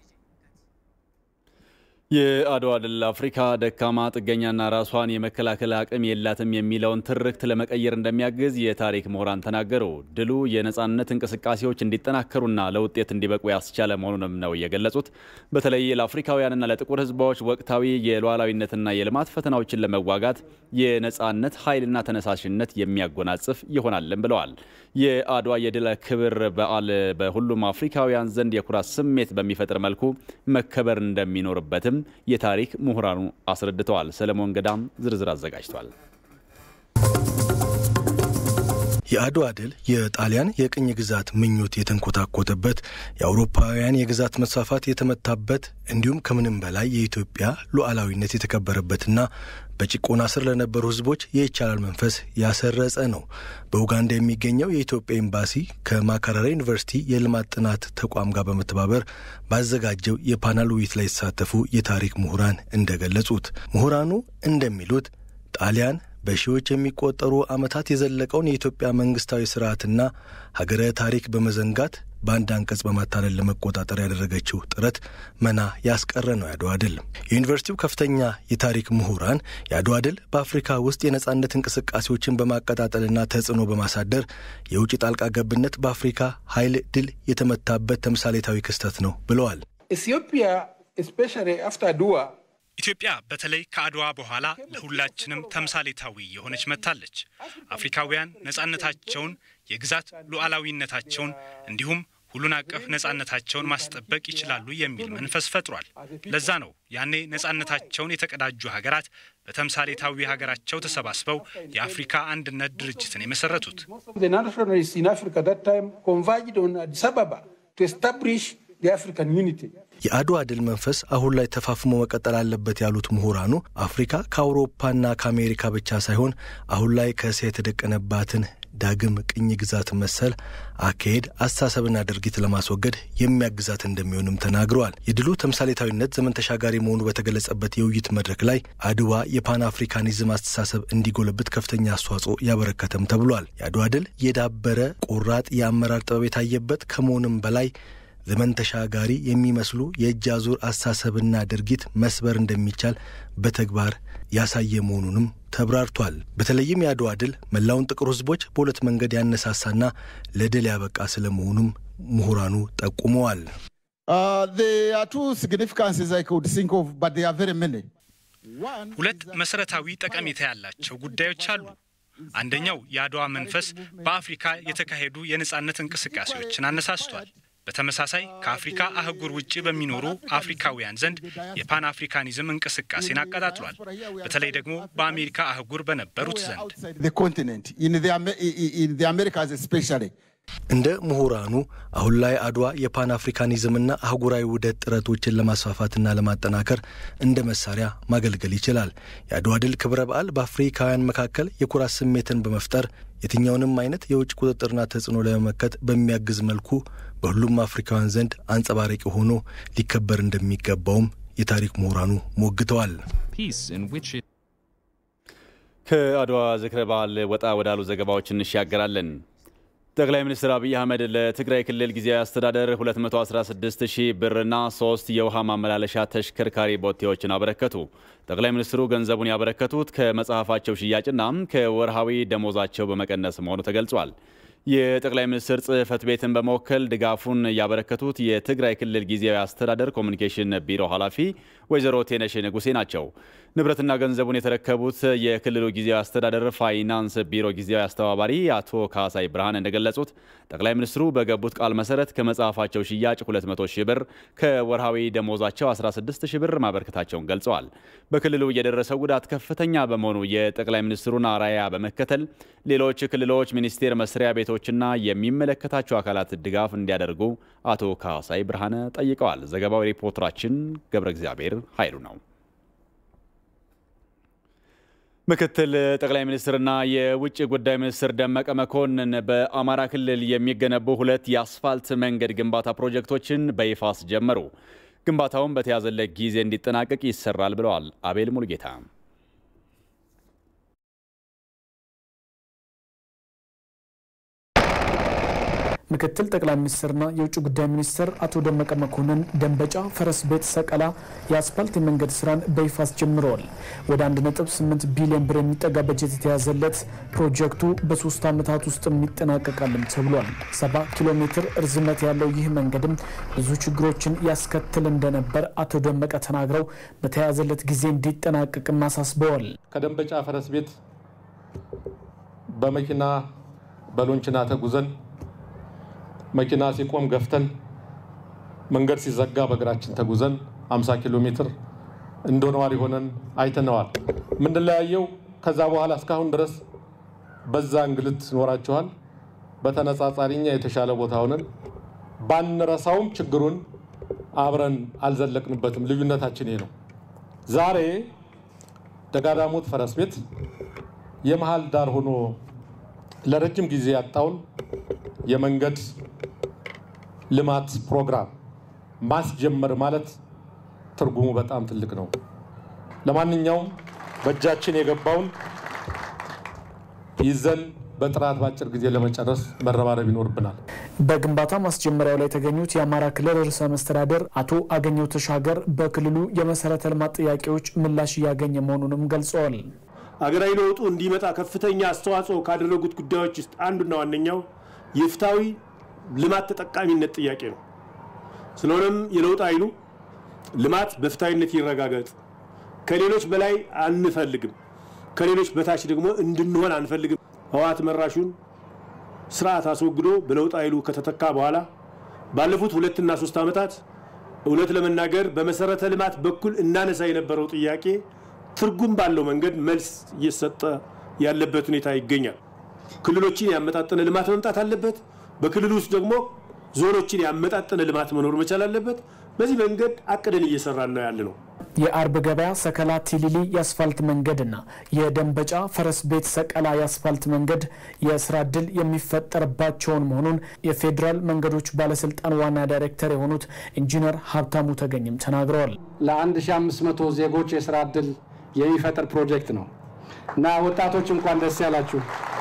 የአድዋ ድል አፍሪካ ደካማ ጥገኛና ራሷን የመከላከል አቅም የላትም የሚለውን ትርክት ለመቀየር እንደሚያግዝ የታሪክ ምሁራን ተናገሩ። ድሉ የነጻነት እንቅስቃሴዎች እንዲጠናከሩና ለውጤት እንዲበቁ ያስቻለ መሆኑንም ነው የገለጹት። በተለይ ለአፍሪካውያንና ለጥቁር ሕዝቦች ወቅታዊ የሉዓላዊነትና የልማት ፈተናዎችን ለመዋጋት የነጻነት ኃይልና ተነሳሽነት የሚያጎናጽፍ ይሆናልም ብለዋል። የአድዋ የድል ክብር በዓል በሁሉም አፍሪካውያን ዘንድ የኩራት ስሜት በሚፈጥር መልኩ መከበር እንደሚኖርበትም የታሪክ ምሁራኑ አስረድተዋል። ሰለሞን ገዳም ዝርዝር አዘጋጅቷል። የአድዋ ድል የጣሊያን የቅኝ ግዛት ምኞት የተንኮታኮተበት፣ የአውሮፓውያን የግዛት መስፋፋት የተመታበት እንዲሁም ከምንም በላይ የኢትዮጵያ ሉዓላዊነት የተከበረበትና በጭቆና ስር ለነበሩ ህዝቦች የይቻላል መንፈስ ያሰረጸ ነው። በኡጋንዳ የሚገኘው የኢትዮጵያ ኤምባሲ ከማካራራ ዩኒቨርሲቲ የልማት ጥናት ተቋም ጋር በመተባበር ባዘጋጀው የፓናል ውይይት ላይ የተሳተፉ የታሪክ ምሁራን እንደገለጹት ምሁራኑ እንደሚሉት ጣሊያን በሺዎች የሚቆጠሩ ዓመታት የዘለቀውን የኢትዮጵያ መንግስታዊ ስርዓትና ሀገረ ታሪክ በመዘንጋት በአንድ አንቀጽ በማታለል ለመቆጣጠር ያደረገችው ጥረት መና ያስቀረ ነው የአድዋ ድል። የዩኒቨርሲቲው ከፍተኛ የታሪክ ምሁራን የአድዋ ድል በአፍሪካ ውስጥ የነጻነት እንቅስቃሴዎችን በማቀጣጠልና ተጽዕኖ በማሳደር የውጭ ጣልቃ ገብነት በአፍሪካ ኃይል ድል የተመታበት ተምሳሌታዊ ክስተት ነው ብለዋል። ኢትዮጵያ በተለይ ከአድዋ በኋላ ለሁላችንም ተምሳሌታዊ የሆነች መታለች። አፍሪካውያን ነጻነታቸውን የግዛት ሉዓላዊነታቸውን እንዲሁም ሁሉን አቀፍ ነጻነታቸውን ማስጠበቅ ይችላሉ የሚል መንፈስ ፈጥሯል። ለዛ ነው ያኔ ነጻነታቸውን የተቀዳጁ ሀገራት በተምሳሌታዊ ሀገራቸው ተሰባስበው የአፍሪካ አንድነት ድርጅትን የመሰረቱት። የአድዋ ድል መንፈስ አሁን ላይ ተፋፍሞ መቀጠል አለበት ያሉት ምሁራኑ አፍሪካ ከአውሮፓና ከአሜሪካ ብቻ ሳይሆን አሁን ላይ ከእስያ የተደቀነባትን ዳግም ቅኝ ግዛት መሰል አካሄድ አስተሳሰብና ድርጊት ለማስወገድ የሚያግዛት እንደሚሆንም ተናግረዋል። የድሉ ተምሳሌታዊነት ዘመን ተሻጋሪ መሆኑ በተገለጸበት የውይይት መድረክ ላይ አድዋ የፓን አፍሪካኒዝም አስተሳሰብ እንዲጎለብት ከፍተኛ አስተዋጽኦ ያበረከተም ተብሏል። የአድዋ ድል የዳበረ ቆራጥ የአመራር ጥበብ የታየበት ከመሆኑም በላይ ዘመን ተሻጋሪ የሚመስሉ የእጅ አዙር አስተሳሰብና ድርጊት መስበር እንደሚቻል በተግባር ያሳየ መሆኑንም ተብራርቷል። በተለይም የአድዋ ድል መላውን ጥቁር ሕዝቦች በሁለት መንገድ ያነሳሳና ለድል ያበቃ ስለመሆኑም ምሁራኑ ጠቁመዋል። ሁለት መሰረታዊ ጠቀሜታ ያላቸው ጉዳዮች አሉ። አንደኛው የአድዋ መንፈስ በአፍሪካ የተካሄዱ የነጻነት እንቅስቃሴዎችን አነሳስቷል። በተመሳሳይ ከአፍሪካ አህጉር ውጪ በሚኖሩ አፍሪካውያን ዘንድ የፓን አፍሪካኒዝም እንቅስቃሴን አቀጣጥሏል። በተለይ ደግሞ በአሜሪካ አህጉር በነበሩት ዘንድ እንደ ምሁራኑ አሁን ላይ አድዋ የፓን አፍሪካኒዝምና አህጉራዊ ውህደት ጥረቶችን ለማስፋፋትና ለማጠናከር እንደ መሳሪያ ማገልገል ይችላል። የአድዋ ድል ክብረ በዓል በአፍሪካውያን መካከል የኩራት ስሜትን በመፍጠር የትኛውንም አይነት የውጭ ቁጥጥርና ተጽዕኖ ለመመከት በሚያግዝ መልኩ በሁሉም አፍሪካውያን ዘንድ አንጸባራቂ ሆኖ ሊከበር እንደሚገባውም የታሪክ ምሁራኑ ሞግተዋል። ከአድዋ ዝክረ በዓል ወጣ ወዳሉ ዘገባዎች እንሻገራለን። ጠቅላይ ሚኒስትር አብይ አህመድ ለትግራይ ክልል ጊዜያዊ አስተዳደር 216,000 ብርና 3 የውሃ ማመላለሻ ተሽከርካሪ ቦቴዎችን አበረከቱ። ጠቅላይ ሚኒስትሩ ገንዘቡን ያበረከቱት ከመጽሐፋቸው ሽያጭና ከወርሃዊ ደሞዛቸው በመቀነስ መሆኑ ተገልጿል። የጠቅላይ ሚኒስትር ጽሕፈት ቤትን በመወከል ድጋፉን ያበረከቱት የትግራይ ክልል ጊዜያዊ አስተዳደር ኮሙኒኬሽን ቢሮ ኃላፊ ወይዘሮ ቴነሽ ንጉሴ ናቸው። ንብረትና ገንዘቡን የተረከቡት የክልሉ ጊዜያዊ አስተዳደር ፋይናንስ ቢሮ ጊዜያዊ አስተባባሪ አቶ ካሳይ ብርሃን እንደገለጹት ጠቅላይ ሚኒስትሩ በገቡት ቃል መሰረት ከመጽሐፋቸው ሽያጭ 200,000 ብር ከወርሃዊ ደሞዛቸው 16,000 ብር ማበርከታቸውን ገልጸዋል። በክልሉ የደረሰው ጉዳት ከፍተኛ በመሆኑ የጠቅላይ ሚኒስትሩን አርአያ በመከተል ሌሎች ክልሎች ሚኒስቴር መስሪያ ቤቶችና የሚመለከታቸው አካላት ድጋፍ እንዲያደርጉ አቶ ካሳይ ብርሃን ጠይቀዋል። ዘገባው ሪፖርተራችን ገብረ እግዚአብሔር ኃይሉ ነው። ምክትል ጠቅላይ ሚኒስትርና የውጭ ጉዳይ ሚኒስትር ደመቀ መኮንን በአማራ ክልል የሚገነቡ 2 የአስፋልት መንገድ ግንባታ ፕሮጀክቶችን በይፋ አስጀመሩ። ግንባታውን በተያዘለት ጊዜ እንዲጠናቀቅ ይሰራል ብለዋል። አቤል ሙልጌታ ምክትል ጠቅላይ ሚኒስትርና የውጭ ጉዳይ ሚኒስትር አቶ ደመቀ መኮንን ደንበጫ ፈረስ ቤት ሰቀላ የአስፋልት መንገድ ስራን በይፋ አስጀምረዋል። ወደ 1.8 ቢሊዮን ብር የሚጠጋ በጀት የተያዘለት ፕሮጀክቱ በ3 ዓመታት ውስጥ የሚጠናቀቃልም ተብሏል። 70 ኪሎ ሜትር ርዝመት ያለው ይህ መንገድም ብዙ ችግሮችን ያስከትል እንደነበር አቶ ደመቀ ተናግረው በተያዘለት ጊዜ እንዲጠናቀቅም አሳስበዋል። ከደንበጫ ፈረስ ቤት በመኪና በሎንችና ተጉዘን መኪና ሲቆም ገፍተን መንገድ ሲዘጋ በእግራችን ተጉዘን 50 ኪሎ ሜትር እንደነዋሪ ሆነን አይተነዋል። ምንድነው ከዛ በኋላ እስካሁን ድረስ በዛ እንግልት ኖራቸዋል። በተነጻጻሪኛ የተሻለ ቦታ ሆነን ባንረሳውም ችግሩን አብረን አልዘለቅንበትም። ልዩነታችን ይሄ ነው። ዛሬ ደጋዳሞት ፈረስ ቤት የመሃል ዳር ሆኖ ለረጅም ጊዜ ያጣውን የመንገድ ልማት ፕሮግራም ማስጀመር ማለት ትርጉሙ በጣም ትልቅ ነው። ለማንኛውም በእጃችን የገባውን ይዘን በጥራት ባጭር ጊዜ ለመጨረስ መረባረብ ይኖርብናል። በግንባታ ማስጀመሪያው ላይ የተገኙት የአማራ ክልል ርዕሰ መስተዳድር አቶ አገኘው ተሻገር በክልሉ የመሰረተ ልማት ጥያቄዎች ምላሽ ያገኘ መሆኑንም ገልጸዋል። አገራዊ ለውጡ እንዲመጣ ከፍተኛ አስተዋጽኦ ካደረጉት ጉዳዮች ውስጥ አንዱና ዋነኛው የፍትሃዊ ልማት ተጠቃሚነት ጥያቄ ነው። ስለሆነም የለውጥ ኃይሉ ልማት በፍትሃዊነት ይረጋገጥ፣ ከሌሎች በላይ አንፈልግም፣ ከሌሎች በታች ደግሞ እንድንሆን አንፈልግም። ህወሓት መራሹን ስርዓት አስወግዶ በለውጥ ኃይሉ ከተተካ በኋላ ባለፉት 2 እና 3 ዓመታት እውነት ለመናገር በመሰረተ ልማት በኩል እናነሳ የነበረው ጥያቄ ትርጉም ባለው መንገድ መልስ እየሰጠ ያለበት ሁኔታ ይገኛል። ክልሎችን ያመጣጠነ ልማት መምጣት አለበት። በክልሉ ውስጥ ደግሞ ዞኖችን ያመጣጠነ ልማት መኖር መቻል አለበት። በዚህ መንገድ አቅደን እየሰራን ነው ያለነው። የአርብ ገበያ ሰከላ ቲሊሊ የአስፋልት መንገድና የደንበጫ ፈረስ ቤት ሰቀላ የአስፋልት መንገድ የስራ ዕድል የሚፈጠርባቸውን መሆኑን የፌዴራል መንገዶች ባለስልጣን ዋና ዳይሬክተር የሆኑት ኢንጂነር ሀብታሙ ተገኝም ተናግረዋል። ለ1500 ዜጎች የስራ ዕድል የሚፈጥር ፕሮጀክት ነው እና ወጣቶች እንኳን ደስ ያላችሁ።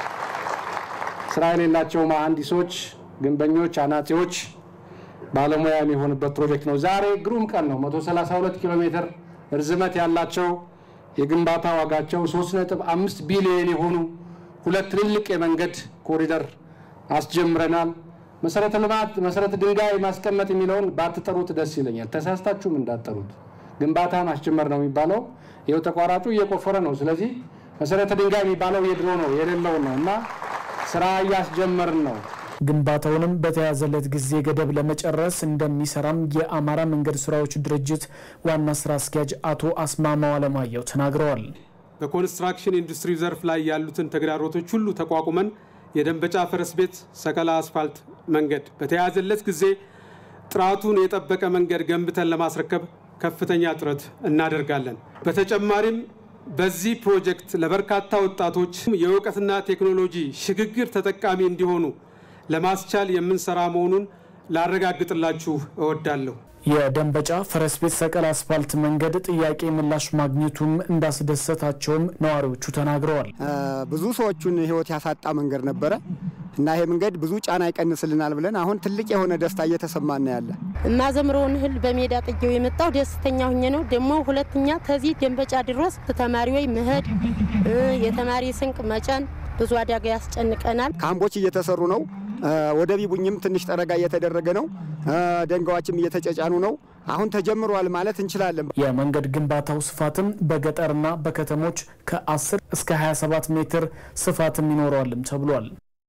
ስራ የሌላቸው መሐንዲሶች፣ ግንበኞች፣ አናጺዎች ባለሙያ የሚሆንበት ፕሮጀክት ነው። ዛሬ ግሩም ቀን ነው። 132 ኪሎ ሜትር ርዝመት ያላቸው የግንባታ ዋጋቸው 3.5 ቢሊዮን የሆኑ 2 ትልልቅ የመንገድ ኮሪደር አስጀምረናል። መሰረተ ልማት መሰረተ ድንጋይ ማስቀመጥ የሚለውን ባትጠሩት ደስ ይለኛል። ተሳስታችሁም እንዳትጠሩት። ግንባታን አስጀመር ነው የሚባለው። ይሄው ተቋራጩ እየቆፈረ ነው። ስለዚህ መሰረተ ድንጋይ የሚባለው የድሮ ነው የሌለው ነው እና ስራ እያስጀመርን ነው። ግንባታውንም በተያዘለት ጊዜ ገደብ ለመጨረስ እንደሚሰራም የአማራ መንገድ ስራዎች ድርጅት ዋና ስራ አስኪያጅ አቶ አስማማው አለማየሁ ተናግረዋል። በኮንስትራክሽን ኢንዱስትሪ ዘርፍ ላይ ያሉትን ተግዳሮቶች ሁሉ ተቋቁመን የደንበጫ ፈረስ ቤት ሰቀላ አስፋልት መንገድ በተያዘለት ጊዜ ጥራቱን የጠበቀ መንገድ ገንብተን ለማስረከብ ከፍተኛ ጥረት እናደርጋለን። በተጨማሪም በዚህ ፕሮጀክት ለበርካታ ወጣቶች የእውቀትና ቴክኖሎጂ ሽግግር ተጠቃሚ እንዲሆኑ ለማስቻል የምንሰራ መሆኑን ላረጋግጥላችሁ እወዳለሁ። የደንበጫ ፈረስ ቤት ሰቀላ አስፋልት መንገድ ጥያቄ ምላሽ ማግኘቱም እንዳስደሰታቸውም ነዋሪዎቹ ተናግረዋል። ብዙ ሰዎችን ህይወት ያሳጣ መንገድ ነበረ እና ይሄ መንገድ ብዙ ጫና ይቀንስልናል ብለን አሁን ትልቅ የሆነ ደስታ እየተሰማን ያለ እና ዘምሮን ህል በሜዳ ጥየው የመጣው ደስተኛ ሆኜ ነው። ደግሞ ሁለተኛ ከዚህ ደንበጫ ድረስ ተማሪዎች መሄድ የተማሪ ስንቅ መጫን ብዙ አደጋ ያስጨንቀናል። ካምቦች እየተሰሩ ነው። ወደ ቢቡኝም ትንሽ ጠረጋ እየተደረገ ነው። ደንጋዎችም እየተጨጫኑ ነው። አሁን ተጀምሯል ማለት እንችላለን። የመንገድ ግንባታው ስፋትም በገጠርና በከተሞች ከ10 እስከ 27 ሜትር ስፋትም ይኖረዋልም ተብሏል።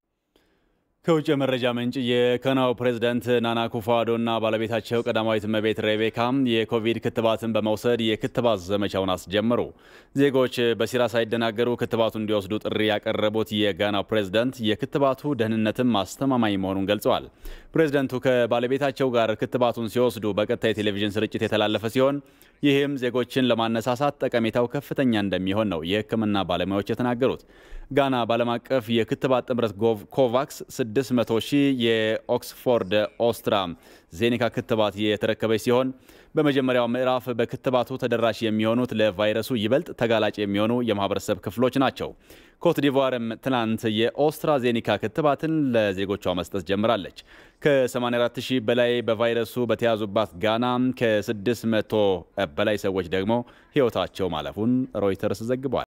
ከውጭ መረጃ ምንጭ የኬንያው ፕሬዝዳንት ናና ኩፋዶና ባለቤታቸው ቀዳማዊት እመቤት ሬቤካ የኮቪድ ክትባትን በመውሰድ የክትባት ዘመቻውን አስጀመሩ። ዜጎች በሲራ ሳይደናገሩ ክትባቱ እንዲወስዱ ጥሪ ያቀረቡት የጋናው ፕሬዝዳንት የክትባቱ ደህንነትም አስተማማኝ መሆኑን ገልጸዋል። ፕሬዝዳንቱ ከባለቤታቸው ጋር ክትባቱን ሲወስዱ በቀጥታ የቴሌቪዥን ስርጭት የተላለፈ ሲሆን ይህም ዜጎችን ለማነሳሳት ጠቀሜታው ከፍተኛ እንደሚሆን ነው የሕክምና ባለሙያዎች የተናገሩት። ጋና በዓለም አቀፍ የክትባት ጥምረት ኮቫክስ 600,000 የኦክስፎርድ ኦስትራ ዜኔካ ክትባት የተረከበች ሲሆን በመጀመሪያው ምዕራፍ በክትባቱ ተደራሽ የሚሆኑት ለቫይረሱ ይበልጥ ተጋላጭ የሚሆኑ የማህበረሰብ ክፍሎች ናቸው። ኮት ዲቯርም ትናንት የኦስትራ ዜኔካ ክትባትን ለዜጎቿ መስጠት ጀምራለች። ከ84,000 በላይ በቫይረሱ በተያዙባት ጋና ከ600 በላይ ሰዎች ደግሞ ሕይወታቸው ማለፉን ሮይተርስ ዘግቧል።